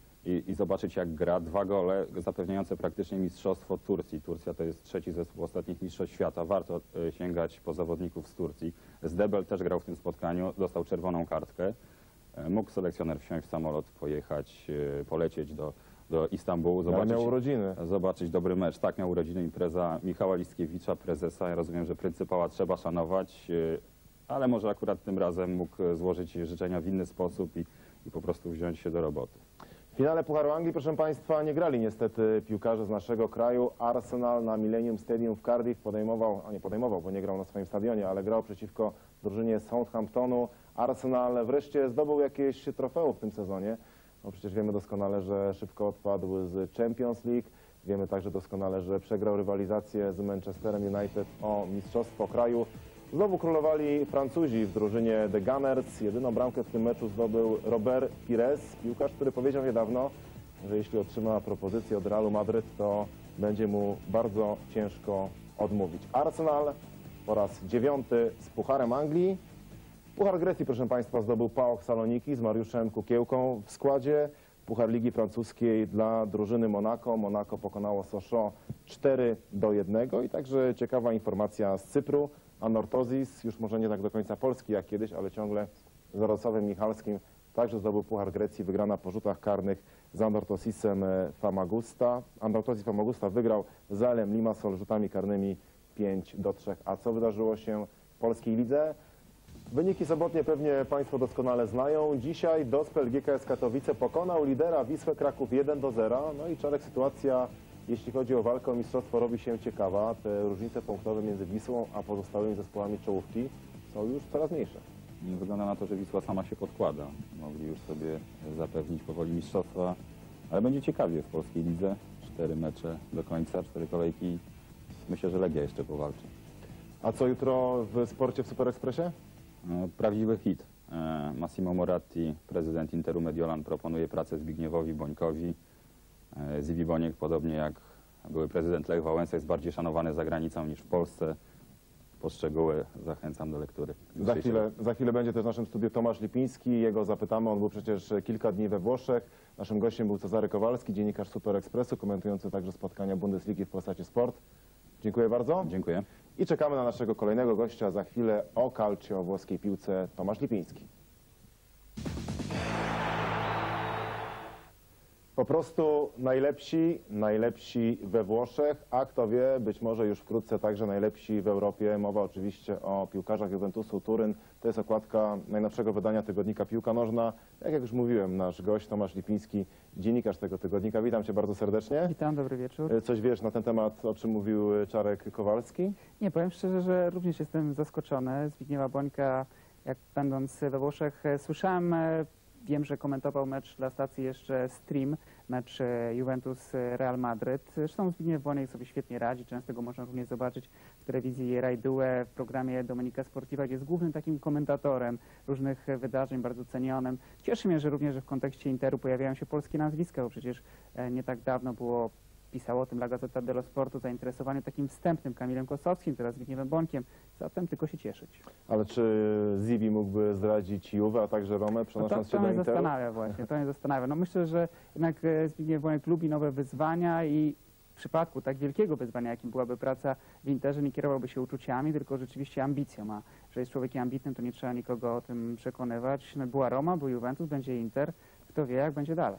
i zobaczyć, jak gra. 2 gole zapewniające praktycznie mistrzostwo Turcji. Turcja to jest 3. zespół ostatnich mistrzostw świata. Warto sięgać po zawodników z Turcji. Zdebel też grał w tym spotkaniu, dostał czerwoną kartkę. Mógł selekcjoner wsiąść w samolot, pojechać, polecieć do Istambułu, Miał urodziny. zobaczyć dobry mecz. Tak, miał urodziny, impreza Michała Liskiewicza, prezesa. Ja rozumiem, że pryncypała trzeba szanować, ale może akurat tym razem mógł złożyć życzenia w inny sposób i po prostu wziąć się do roboty. W finale Pucharu Anglii, proszę Państwa, nie grali niestety piłkarze z naszego kraju. Arsenal na Millennium Stadium w Cardiff podejmował, bo nie grał na swoim stadionie, ale grał przeciwko drużynie Southamptonu. Arsenal wreszcie zdobył jakieś trofeum w tym sezonie. No przecież wiemy doskonale, że szybko odpadł z Champions League. Wiemy także doskonale, że przegrał rywalizację z Manchesterem United o mistrzostwo kraju. Znowu królowali Francuzi w drużynie The Gunners. Jedyną bramkę w tym meczu zdobył Robert Pires, piłkarz, który powiedział niedawno, że jeśli otrzyma propozycję od Realu Madryt, to będzie mu bardzo ciężko odmówić. Arsenal po raz 9 z Pucharem Anglii. Puchar Grecji, proszę Państwa, zdobył PAOK Saloniki z Mariuszem Kukiełką w składzie. Puchar Ligi Francuskiej dla drużyny Monako. Monako pokonało Sochaux 4-1. I także ciekawa informacja z Cypru. Anortozis, już może nie tak do końca polski jak kiedyś, ale ciągle z Jarosławem Michalskim, także zdobył Puchar Grecji, wygrana po rzutach karnych z Anortosisem Famagusta. Anortosis Famagusta wygrał z AL Limassol rzutami karnymi 5-3. A co wydarzyło się w polskiej lidze? Wyniki sobotnie pewnie Państwo doskonale znają. Dzisiaj Dospel GKS Katowice pokonał lidera Wisłę Kraków 1-0. No i Czarek, sytuacja, jeśli chodzi o walkę o mistrzostwo, robi się ciekawa. Te różnice punktowe między Wisłą a pozostałymi zespołami czołówki są już coraz mniejsze. Wygląda na to, że Wisła sama się podkłada. Mogli już sobie zapewnić powoli mistrzostwa, ale będzie ciekawie w polskiej lidze. 4 mecze do końca, 4 kolejki. Myślę, że Legia jeszcze powalczy. A co jutro w sporcie w Super Expressie? Prawdziwy hit. Massimo Moratti, prezydent Interu Mediolan, proponuje pracę Zbigniewowi Bońkowi. Zibi Boniek, podobnie jak były prezydent Lech Wałęsa, jest bardziej szanowany za granicą niż w Polsce. Po szczegóły zachęcam do lektury. Za chwilę będzie też w naszym studiu Tomasz Lipiński. Jego zapytamy, on był przecież kilka dni we Włoszech. Naszym gościem był Cezary Kowalski, dziennikarz Super Expressu, komentujący także spotkania Bundesligi w Polsacie Sport. Dziękuję bardzo. Dziękuję. I czekamy na naszego kolejnego gościa. Za chwilę o Calcio, o włoskiej piłce, Tomasz Lipiński. Po prostu najlepsi we Włoszech, a kto wie, być może już wkrótce także najlepsi w Europie. Mowa oczywiście o piłkarzach Juventusu Turyn. To jest okładka najnowszego wydania tygodnika Piłka Nożna. Jak już mówiłem, nasz gość Tomasz Lipiński, dziennikarz tego tygodnika. Witam Cię bardzo serdecznie. Witam, dobry wieczór. Coś wiesz na ten temat, o czym mówił Czarek Kowalski? Nie, powiem szczerze, że również jestem zaskoczony. Zbigniewa Bońka, jak będąc we Włoszech, słyszałem, wiem, że komentował mecz dla stacji jeszcze Stream, mecz Juventus-Real Madryt. Zresztą Zbigniew Boniek sobie świetnie radzi, często go można również zobaczyć w telewizji Rai Due, w programie Domenica Sportiva, gdzie jest głównym takim komentatorem różnych wydarzeń, bardzo cenionym. Cieszy mnie, że również w kontekście Interu pojawiają się polskie nazwiska, bo przecież nie tak dawno pisało o tym La Gazzetta dello Sportu, zainteresowanie takim wstępnym Kamilem Kosowskim, teraz Zbigniewem Bońkiem. Zatem tylko się cieszyć. Ale czy Zibi mógłby zdradzić Juve, a także Romę, przenosząc się do Interu? To mnie zastanawia właśnie, to mnie zastanawia. No myślę, że jednak Zbigniew Boniek lubi nowe wyzwania i w przypadku tak wielkiego wyzwania, jakim byłaby praca w Interze, nie kierowałby się uczuciami, tylko rzeczywiście ambicją. A że jest człowiekiem ambitnym, to nie trzeba nikogo o tym przekonywać. No, była Roma, był Juventus, będzie Inter. Kto wie, jak będzie dalej.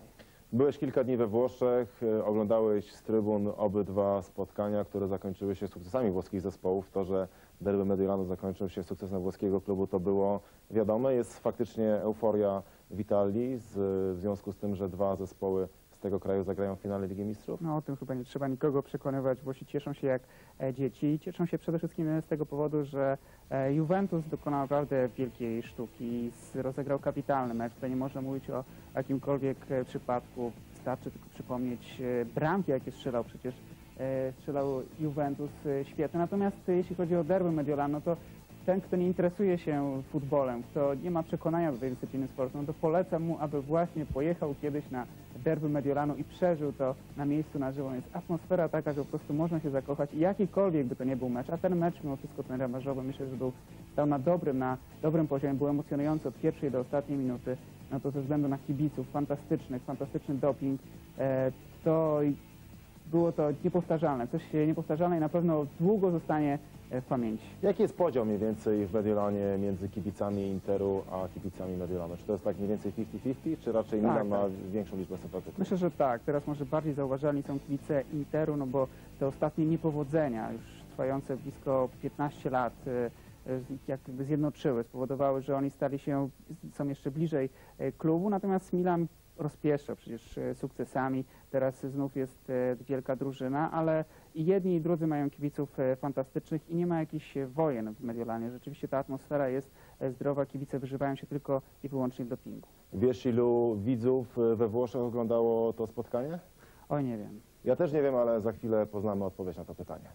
Byłeś kilka dni we Włoszech, oglądałeś z trybun obydwa spotkania, które zakończyły się sukcesami włoskich zespołów. To, że derby Mediolanu zakończył się sukcesem włoskiego klubu, to było wiadome. Jest faktycznie euforia w Italii w związku z tym, że dwa zespoły z tego kraju zagrają w finale Ligi Mistrzów? No o tym chyba nie trzeba nikogo przekonywać. Włosi cieszą się jak dzieci. Cieszą się przede wszystkim z tego powodu, że Juventus dokonał naprawdę wielkiej sztuki. Rozegrał kapitalny mecz. Tutaj nie można mówić o jakimkolwiek przypadku. Wystarczy tylko przypomnieć bramki, jakie strzelał. Przecież strzelał Juventus świetnie. Natomiast jeśli chodzi o derby Mediolanu, to ten, kto nie interesuje się futbolem, kto nie ma przekonania do tej dyscypliny sportu, no to polecam mu, aby właśnie pojechał kiedyś na derby Mediolanu i przeżył to na miejscu na żywo. Jest atmosfera taka, że po prostu można się zakochać i jakikolwiek by to nie był mecz, a ten mecz mimo wszystko ten rewanżowy, myślę, że stał na dobrym poziomie, był emocjonujący od pierwszej do ostatniej minuty, no to ze względu na kibiców, fantastyczny doping, to było to niepowtarzalne, coś niepowtarzalne i na pewno długo zostanie w pamięci. Jaki jest podział mniej więcej w Mediolanie między kibicami Interu a kibicami Mediolanu? Czy to jest tak mniej więcej 50-50, czy raczej Milan ma większą liczbę sympatyków? Myślę, że tak. Teraz może bardziej zauważalni są kibice Interu, no bo te ostatnie niepowodzenia, już trwające blisko 15 lat, jakby zjednoczyły, spowodowały, że oni są jeszcze bliżej klubu, natomiast Milan rozpieszcza przecież sukcesami. Teraz znów jest wielka drużyna, ale i jedni i drudzy mają kibiców fantastycznych i nie ma jakichś wojen w Mediolanie. Rzeczywiście ta atmosfera jest zdrowa, kibice wyżywają się tylko i wyłącznie w dopingu. Wiesz, ilu widzów we Włoszech oglądało to spotkanie? Oj, nie wiem. Ja też nie wiem, ale za chwilę poznamy odpowiedź na to pytanie.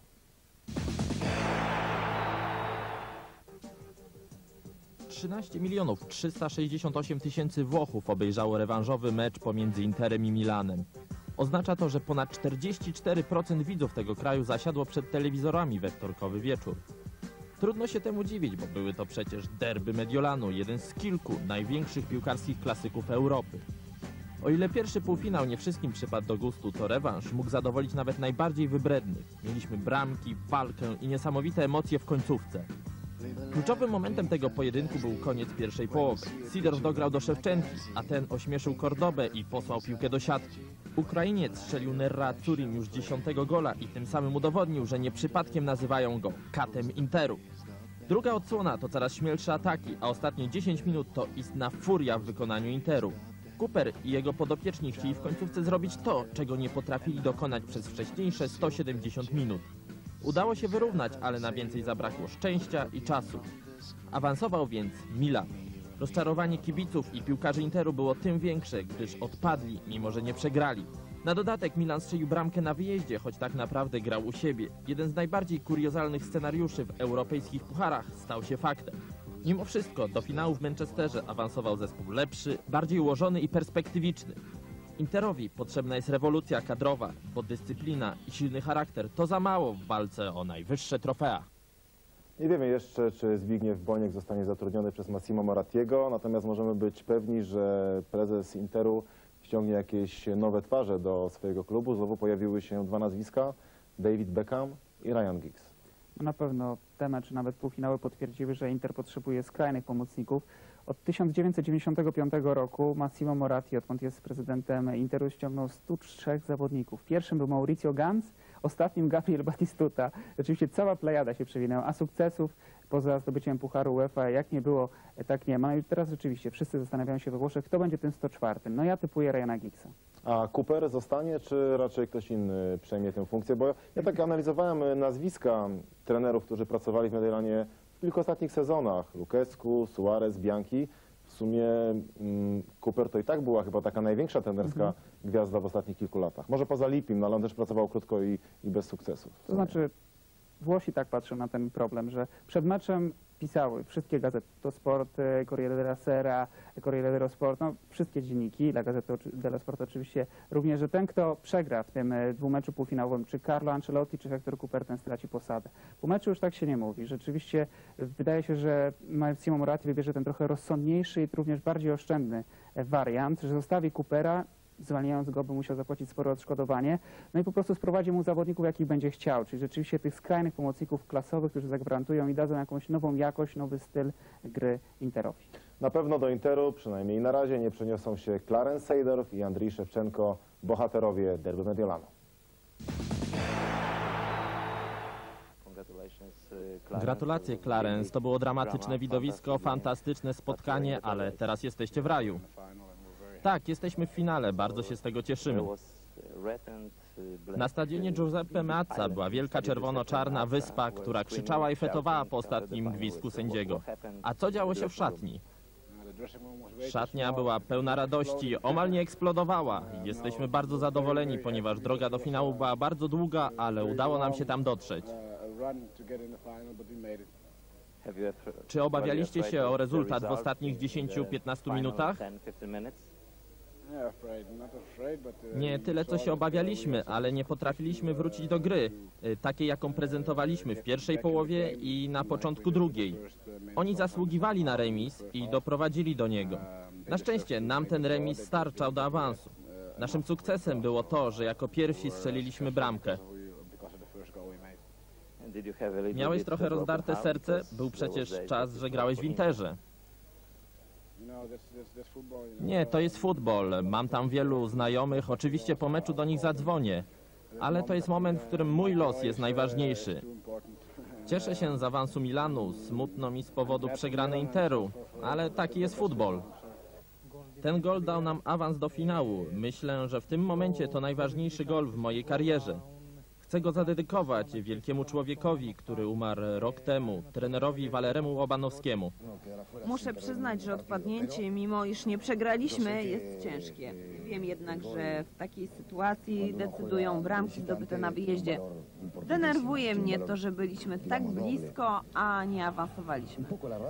$13 368 000 Włochów obejrzało rewanżowy mecz pomiędzy Interem i Milanem. Oznacza to, że ponad 44% widzów tego kraju zasiadło przed telewizorami we wtorkowy wieczór. Trudno się temu dziwić, bo były to przecież derby Mediolanu, jeden z kilku największych piłkarskich klasyków Europy. O ile pierwszy półfinał nie wszystkim przypadł do gustu, to rewanż mógł zadowolić nawet najbardziej wybrednych. Mieliśmy bramki, walkę i niesamowite emocje w końcówce. Kluczowym momentem tego pojedynku był koniec pierwszej połowy. Sidorf dograł do Szewczenki, a ten ośmieszył Cordobę i posłał piłkę do siatki. Ukrainiec strzelił Nerra Turin już 10. gola i tym samym udowodnił, że nie przypadkiem nazywają go katem Interu. Druga odsłona to coraz śmielsze ataki, a ostatnie 10 minut to istna furia w wykonaniu Interu. Cooper i jego podopieczni chcieli w końcówce zrobić to, czego nie potrafili dokonać przez wcześniejsze 170 minut. Udało się wyrównać, ale na więcej zabrakło szczęścia i czasu. Awansował więc Milan. Rozczarowanie kibiców i piłkarzy Interu było tym większe, gdyż odpadli, mimo że nie przegrali. Na dodatek Milan strzelił bramkę na wyjeździe, choć tak naprawdę grał u siebie. Jeden z najbardziej kuriozalnych scenariuszy w europejskich pucharach stał się faktem. Mimo wszystko do finału w Manchesterze awansował zespół lepszy, bardziej ułożony i perspektywiczny. Interowi potrzebna jest rewolucja kadrowa, bo dyscyplina i silny charakter to za mało w walce o najwyższe trofea. Nie wiemy jeszcze, czy Zbigniew Boniek zostanie zatrudniony przez Massimo Morattiego, natomiast możemy być pewni, że prezes Interu ściągnie jakieś nowe twarze do swojego klubu. Znowu pojawiły się dwa nazwiska, David Beckham i Ryan Giggs. No na pewno te mecze, nawet półfinały potwierdziły, że Inter potrzebuje skrajnych pomocników. Od 1995 roku Massimo Moratti, odkąd jest prezydentem Interu, ściągnął 103 zawodników. Pierwszym był Maurizio Gans, ostatnim Gabriel Batistuta. Rzeczywiście cała plejada się przewinęła, a sukcesów poza zdobyciem Pucharu UEFA jak nie było, tak nie ma. No i teraz rzeczywiście wszyscy zastanawiają się we Włoszech, kto będzie tym 104. No ja typuję Ryana Giggsa. A Cooper zostanie, czy raczej ktoś inny przejmie tę funkcję? Bo ja tak analizowałem nazwiska trenerów, którzy pracowali w Mediolanie w kilku ostatnich sezonach. Lucescu, Suarez, Bianchi. W sumie Cooper to i tak była chyba taka największa trenerska gwiazda w ostatnich kilku latach. Może poza Lipim, no ale on też pracował krótko i bez sukcesów. To znaczy Włosi tak patrzą na ten problem, że przed meczem pisały wszystkie gazety, to Sport, Corriere della Sera, Corriere dello Sport, no wszystkie dzienniki, La Gazzetta dello Sport oczywiście również, że ten, kto przegra w tym dwumeczu półfinałowym, czy Carlo Ancelotti, czy Hector Cooper, ten straci posadę. Po meczu już tak się nie mówi. Rzeczywiście wydaje się, że Massimo Moratti wybierze ten trochę rozsądniejszy i również bardziej oszczędny wariant, że zostawi Coopera, zwalniając go, by musiał zapłacić spore odszkodowanie, no i po prostu sprowadzi mu zawodników, jakich będzie chciał, czyli rzeczywiście tych skrajnych pomocników klasowych, którzy zagwarantują i dadzą jakąś nową jakość, nowy styl gry Interowi. Na pewno do Interu, przynajmniej na razie, nie przeniosą się Clarence Seedorf i Andrii Szewczenko, bohaterowie derby Mediolanu. Gratulacje, Clarence. To było dramatyczne widowisko, fantastyczne spotkanie, ale teraz jesteście w raju. Tak, jesteśmy w finale, bardzo się z tego cieszymy. Na stadionie Giuseppe Meazza była wielka czerwono-czarna wyspa, która krzyczała i fetowała po ostatnim gwizdku sędziego. A co działo się w szatni? Szatnia była pełna radości, omal nie eksplodowała. Jesteśmy bardzo zadowoleni, ponieważ droga do finału była bardzo długa, ale udało nam się tam dotrzeć. Czy obawialiście się o rezultat w ostatnich 10-15 minutach? Nie tyle, co się obawialiśmy, ale nie potrafiliśmy wrócić do gry, takiej jaką prezentowaliśmy w pierwszej połowie i na początku drugiej. Oni zasługiwali na remis i doprowadzili do niego. Na szczęście nam ten remis starczał do awansu. Naszym sukcesem było to, że jako pierwsi strzeliliśmy bramkę. Miałeś trochę rozdarte serce? Był przecież czas, że grałeś w Interze. Nie, to jest futbol. Mam tam wielu znajomych. Oczywiście po meczu do nich zadzwonię. Ale to jest moment, w którym mój los jest najważniejszy. Cieszę się z awansu Milanu. Smutno mi z powodu przegranej Interu. Ale taki jest futbol. Ten gol dał nam awans do finału. Myślę, że w tym momencie to najważniejszy gol w mojej karierze. Chcę go zadedykować wielkiemu człowiekowi, który umarł rok temu, trenerowi Waleremu Łobanowskiemu. Muszę przyznać, że odpadnięcie, mimo iż nie przegraliśmy, jest ciężkie. Wiem jednak, że w takiej sytuacji decydują bramki zdobyte na wyjeździe. Denerwuje mnie to, że byliśmy tak blisko, a nie awansowaliśmy.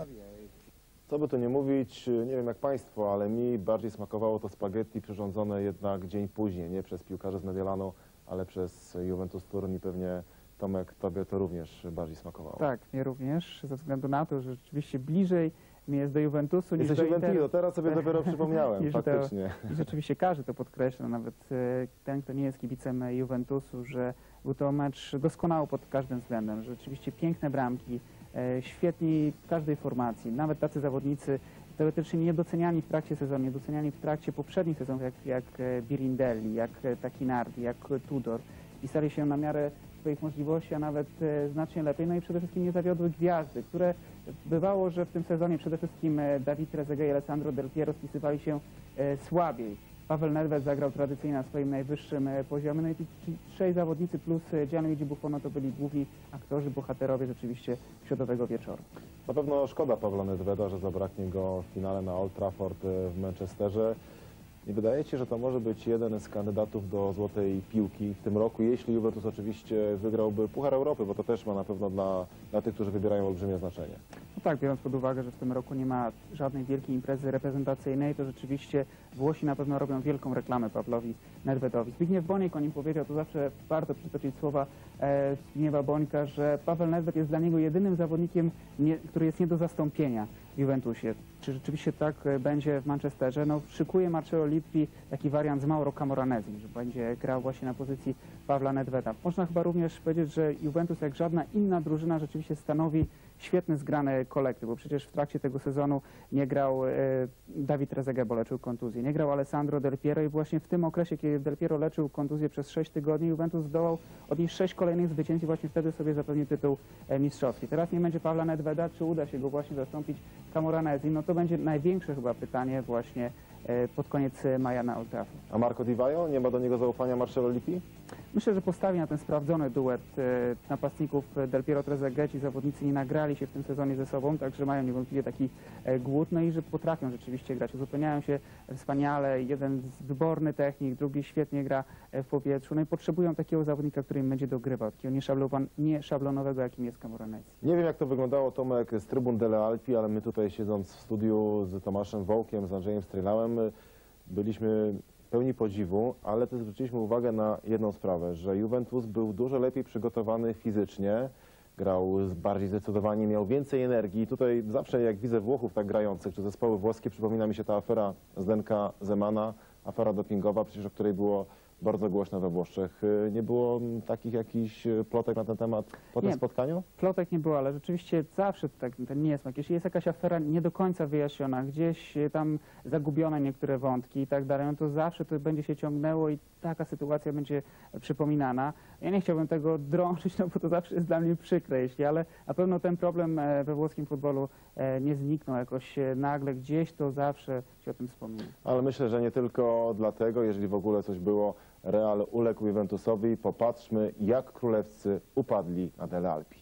Co by tu nie mówić, nie wiem jak Państwo, ale mi bardziej smakowało to spaghetti przyrządzone jednak dzień później, nie przez piłkarzy z Mediolanu, ale przez Juventus Turyn i pewnie, Tomek, Tobie to również bardziej smakowało. Tak, mnie również, ze względu na to, że rzeczywiście bliżej mi jest do Juventusu niż Jesteś do Interu. Juventino, teraz sobie dopiero przypomniałem, faktycznie. I rzeczywiście każdy to podkreśla, nawet ten, kto nie jest kibicem Juventusu, że był to mecz doskonały pod każdym względem. Rzeczywiście piękne bramki, świetni w każdej formacji, nawet tacy zawodnicy teoretycznie niedoceniani w trakcie sezonu, niedoceniani w trakcie poprzednich sezonów, jak Birindelli, jak Takinardi, jak Tudor. Pisali się na miarę swoich możliwości, a nawet znacznie lepiej. No i przede wszystkim nie zawiodły gwiazdy, które bywało, że w tym sezonie przede wszystkim David Trezeguet i Alessandro Del Piero spisywali się słabiej. Paweł Nedved zagrał tradycyjnie na swoim najwyższym poziomie. No i ci trzej zawodnicy plus Gianluigi Buffon to byli główni aktorzy, bohaterowie rzeczywiście środowego wieczoru. Na pewno szkoda Pawła Nedveda, że zabraknie go w finale na Old Trafford w Manchesterze. I wydaje Ci, że to może być jeden z kandydatów do złotej piłki w tym roku, jeśli Juventus oczywiście wygrałby Puchar Europy, bo to też ma na pewno dla tych, którzy wybierają, olbrzymie znaczenie. No tak, biorąc pod uwagę, że w tym roku nie ma żadnej wielkiej imprezy reprezentacyjnej, to rzeczywiście Włosi na pewno robią wielką reklamę Pawłowi Nedvedowi. Zbigniew Boniek o nim powiedział, to zawsze warto przytoczyć słowa Zbigniewa Bońka, że Paweł Nedved jest dla niego jedynym zawodnikiem, który jest nie do zastąpienia w Juventusie. Czy rzeczywiście tak będzie w Manchesterze? No, szykuje Marcello Lippi taki wariant z Mauro Camoranesi, że będzie grał właśnie na pozycji Pawła Nedveda. Można chyba również powiedzieć, że Juventus jak żadna inna drużyna rzeczywiście stanowi świetny, zgrany kolektyw, bo przecież w trakcie tego sezonu nie grał David Trezeguet, bo leczył kontuzję, nie grał Alessandro Del Piero i właśnie w tym okresie, kiedy Del Piero leczył kontuzję przez 6 tygodni, Juventus zdołał odnieść 6 kolejnych zwycięstw i właśnie wtedy sobie zapewnił tytuł mistrzowski. Teraz nie będzie Pawła Nedveda, czy uda się go właśnie zastąpić Camoranesi? No to będzie największe chyba pytanie właśnie pod koniec maja na Old Trafford. A Marco Di Vaio? Nie ma do niego zaufania Marcello Lippi? Myślę, że postawi na ten sprawdzony duet napastników Del Piero Trezeguet. Ci zawodnicy nie nagrali się w tym sezonie ze sobą, także mają niewątpliwie taki głód, no i że potrafią rzeczywiście grać. Uzupełniają się wspaniale, jeden wyborny technik, drugi świetnie gra w powietrzu, no i potrzebują takiego zawodnika, który im będzie dogrywał, takiego nieszablonowego, jakim jest Camoranesi. Nie wiem, jak to wyglądało, Tomek, z trybun Delle Alpi, ale my tutaj siedząc w studiu z Tomaszem Wołkiem, z Andrzejem Strylałem, byliśmy pełni podziwu, ale też zwróciliśmy uwagę na jedną sprawę, że Juventus był dużo lepiej przygotowany fizycznie, grał bardziej zdecydowanie, miał więcej energii. Tutaj zawsze jak widzę Włochów tak grających, czy zespoły włoskie, przypomina mi się ta afera Zdenka Zemana, afera dopingowa, przecież o której było bardzo głośne we Włoszech. Nie było takich jakichś plotek na ten temat po tym spotkaniu? Plotek nie było, ale rzeczywiście zawsze ten niesmak. Jeśli jest jakaś afera nie do końca wyjaśniona, gdzieś tam zagubione niektóre wątki i tak dalej, no to zawsze to będzie się ciągnęło i taka sytuacja będzie przypominana. Ja nie chciałbym tego drążyć, no bo to zawsze jest dla mnie przykre, ale na pewno ten problem we włoskim futbolu nie zniknął jakoś nagle, gdzieś to zawsze się o tym wspomina. Ale myślę, że nie tylko dlatego, jeżeli w ogóle coś było, Real uległ Juventusowi. Popatrzmy, jak królewscy upadli na Delle Alpi.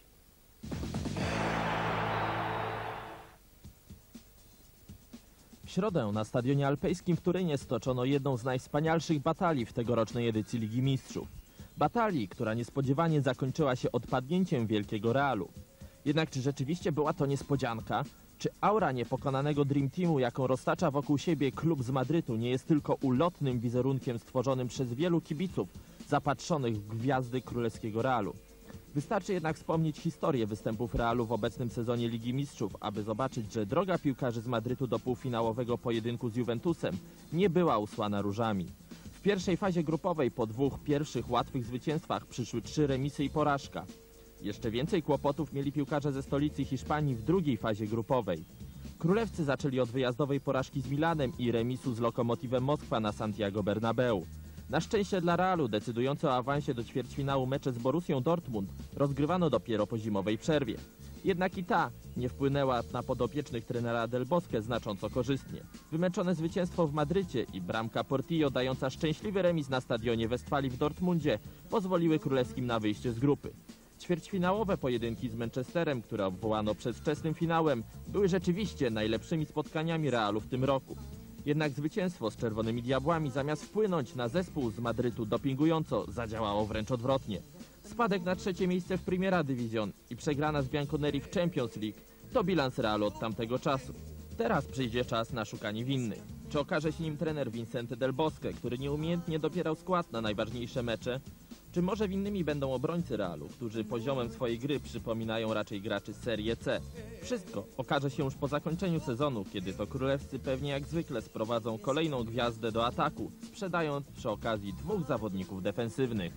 W środę na stadionie alpejskim w Turynie stoczono jedną z najwspanialszych batalii w tegorocznej edycji Ligi Mistrzów. Batalii, która niespodziewanie zakończyła się odpadnięciem wielkiego Realu. Jednak czy rzeczywiście była to niespodzianka? Czy aura niepokonanego Dream Teamu, jaką roztacza wokół siebie klub z Madrytu, nie jest tylko ulotnym wizerunkiem stworzonym przez wielu kibiców zapatrzonych w gwiazdy królewskiego Realu? Wystarczy jednak wspomnieć historię występów Realu w obecnym sezonie Ligi Mistrzów, aby zobaczyć, że droga piłkarzy z Madrytu do półfinałowego pojedynku z Juventusem nie była usłana różami. W pierwszej fazie grupowej po dwóch pierwszych łatwych zwycięstwach przyszły 3 remisy i porażka. Jeszcze więcej kłopotów mieli piłkarze ze stolicy Hiszpanii w drugiej fazie grupowej. Królewcy zaczęli od wyjazdowej porażki z Milanem i remisu z Lokomotywem Moskwa na Santiago Bernabeu. Na szczęście dla Realu decydujące o awansie do ćwierćfinału mecze z Borussią Dortmund rozgrywano dopiero po zimowej przerwie. Jednak i ta nie wpłynęła na podopiecznych trenera Del Bosque znacząco korzystnie. Wymęczone zwycięstwo w Madrycie i bramka Portillo dająca szczęśliwy remis na stadionie Westfalii w Dortmundzie pozwoliły królewskim na wyjście z grupy. Ćwierćfinałowe pojedynki z Manchesterem, które obwołano przedwczesnym finałem, były rzeczywiście najlepszymi spotkaniami Realu w tym roku. Jednak zwycięstwo z Czerwonymi Diabłami zamiast wpłynąć na zespół z Madrytu dopingująco zadziałało wręcz odwrotnie. Spadek na 3. miejsce w Primera Division i przegrana z Bianconeri w Champions League to bilans Realu od tamtego czasu. Teraz przyjdzie czas na szukanie winnych. Czy okaże się nim trener Vicente Del Bosque, który nieumiejętnie dopierał skład na najważniejsze mecze? Czy może winnymi będą obrońcy Realu, którzy poziomem swojej gry przypominają raczej graczy z Serie C? Wszystko okaże się już po zakończeniu sezonu, kiedy to królewscy pewnie jak zwykle sprowadzą kolejną gwiazdę do ataku, sprzedając przy okazji 2 zawodników defensywnych.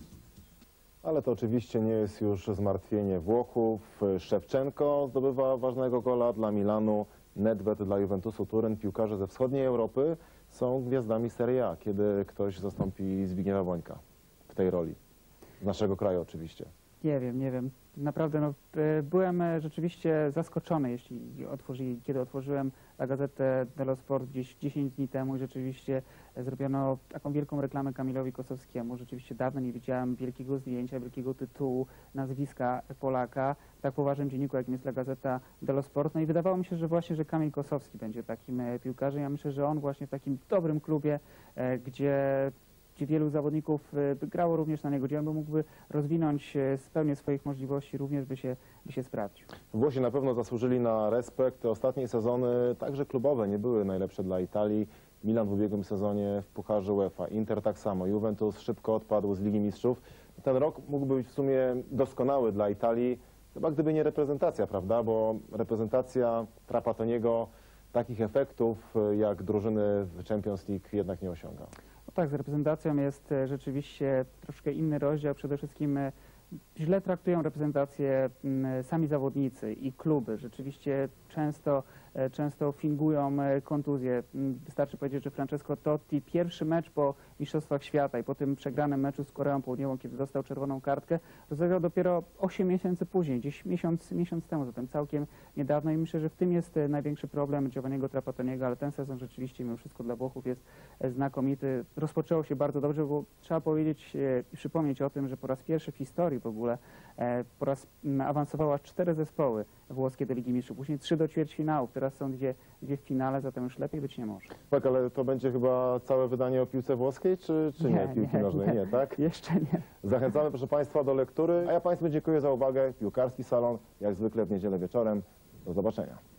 Ale to oczywiście nie jest już zmartwienie Włochów. Szewczenko zdobywa ważnego gola dla Milanu, Nedved dla Juventusu Turyn. Piłkarze ze wschodniej Europy są gwiazdami Serie A, kiedy ktoś zastąpi Zbigniewa Bońka w tej roli. Z naszego kraju oczywiście. Nie wiem. Naprawdę byłem rzeczywiście zaskoczony, kiedy otworzyłem La Gazzetta dello Sport gdzieś 10 dni temu i rzeczywiście zrobiono taką wielką reklamę Kamilowi Kosowskiemu. Rzeczywiście dawno nie widziałem wielkiego zdjęcia, wielkiego tytułu, nazwiska Polaka w tak poważnym dzienniku, jakim jest La Gazzetta dello Sport. No i wydawało mi się, że Kamil Kosowski będzie takim piłkarzem. Ja myślę, że on właśnie w takim dobrym klubie, gdzie wielu zawodników grało również na niego, gdzie on mógłby rozwinąć spełnię swoich możliwości, również by się sprawdził. Włosi na pewno zasłużyli na respekt. Ostatnie sezony, także klubowe, nie były najlepsze dla Italii. Milan w ubiegłym sezonie w Pucharze UEFA, Inter tak samo, Juventus szybko odpadł z Ligi Mistrzów. Ten rok mógłby być w sumie doskonały dla Italii, chyba gdyby nie reprezentacja, prawda? Bo reprezentacja Trapattoniego takich efektów jak drużyny w Champions League jednak nie osiąga. No tak, z reprezentacją jest rzeczywiście troszkę inny rozdział. Przede wszystkim źle traktują reprezentację sami zawodnicy i kluby. Rzeczywiście często fingują kontuzje. Wystarczy powiedzieć, że Francesco Totti pierwszy mecz po Mistrzostwach Świata i po tym przegranym meczu z Koreą Południową, kiedy dostał czerwoną kartkę, rozegrał dopiero 8 miesięcy później, gdzieś miesiąc temu, zatem całkiem niedawno i myślę, że w tym jest największy problem Giovanniego Trapattoniego, ale ten sezon rzeczywiście mimo wszystko dla Włochów jest znakomity. Rozpoczęło się bardzo dobrze, bo trzeba powiedzieć i przypomnieć o tym, że po raz pierwszy w historii w ogóle awansowało aż 4 zespoły włoskie do Ligi Mistrzów, później 3 do ćwierćfinałów, teraz są dwie w finale, zatem już lepiej być nie może. Tak, ale to będzie chyba całe wydanie o piłce włoskiej, czy nie piłki nożnej? Nie, tak? Jeszcze nie. Zachęcamy, proszę Państwa, do lektury, a ja Państwu dziękuję za uwagę. Piłkarski Salon, jak zwykle w niedzielę wieczorem. Do zobaczenia.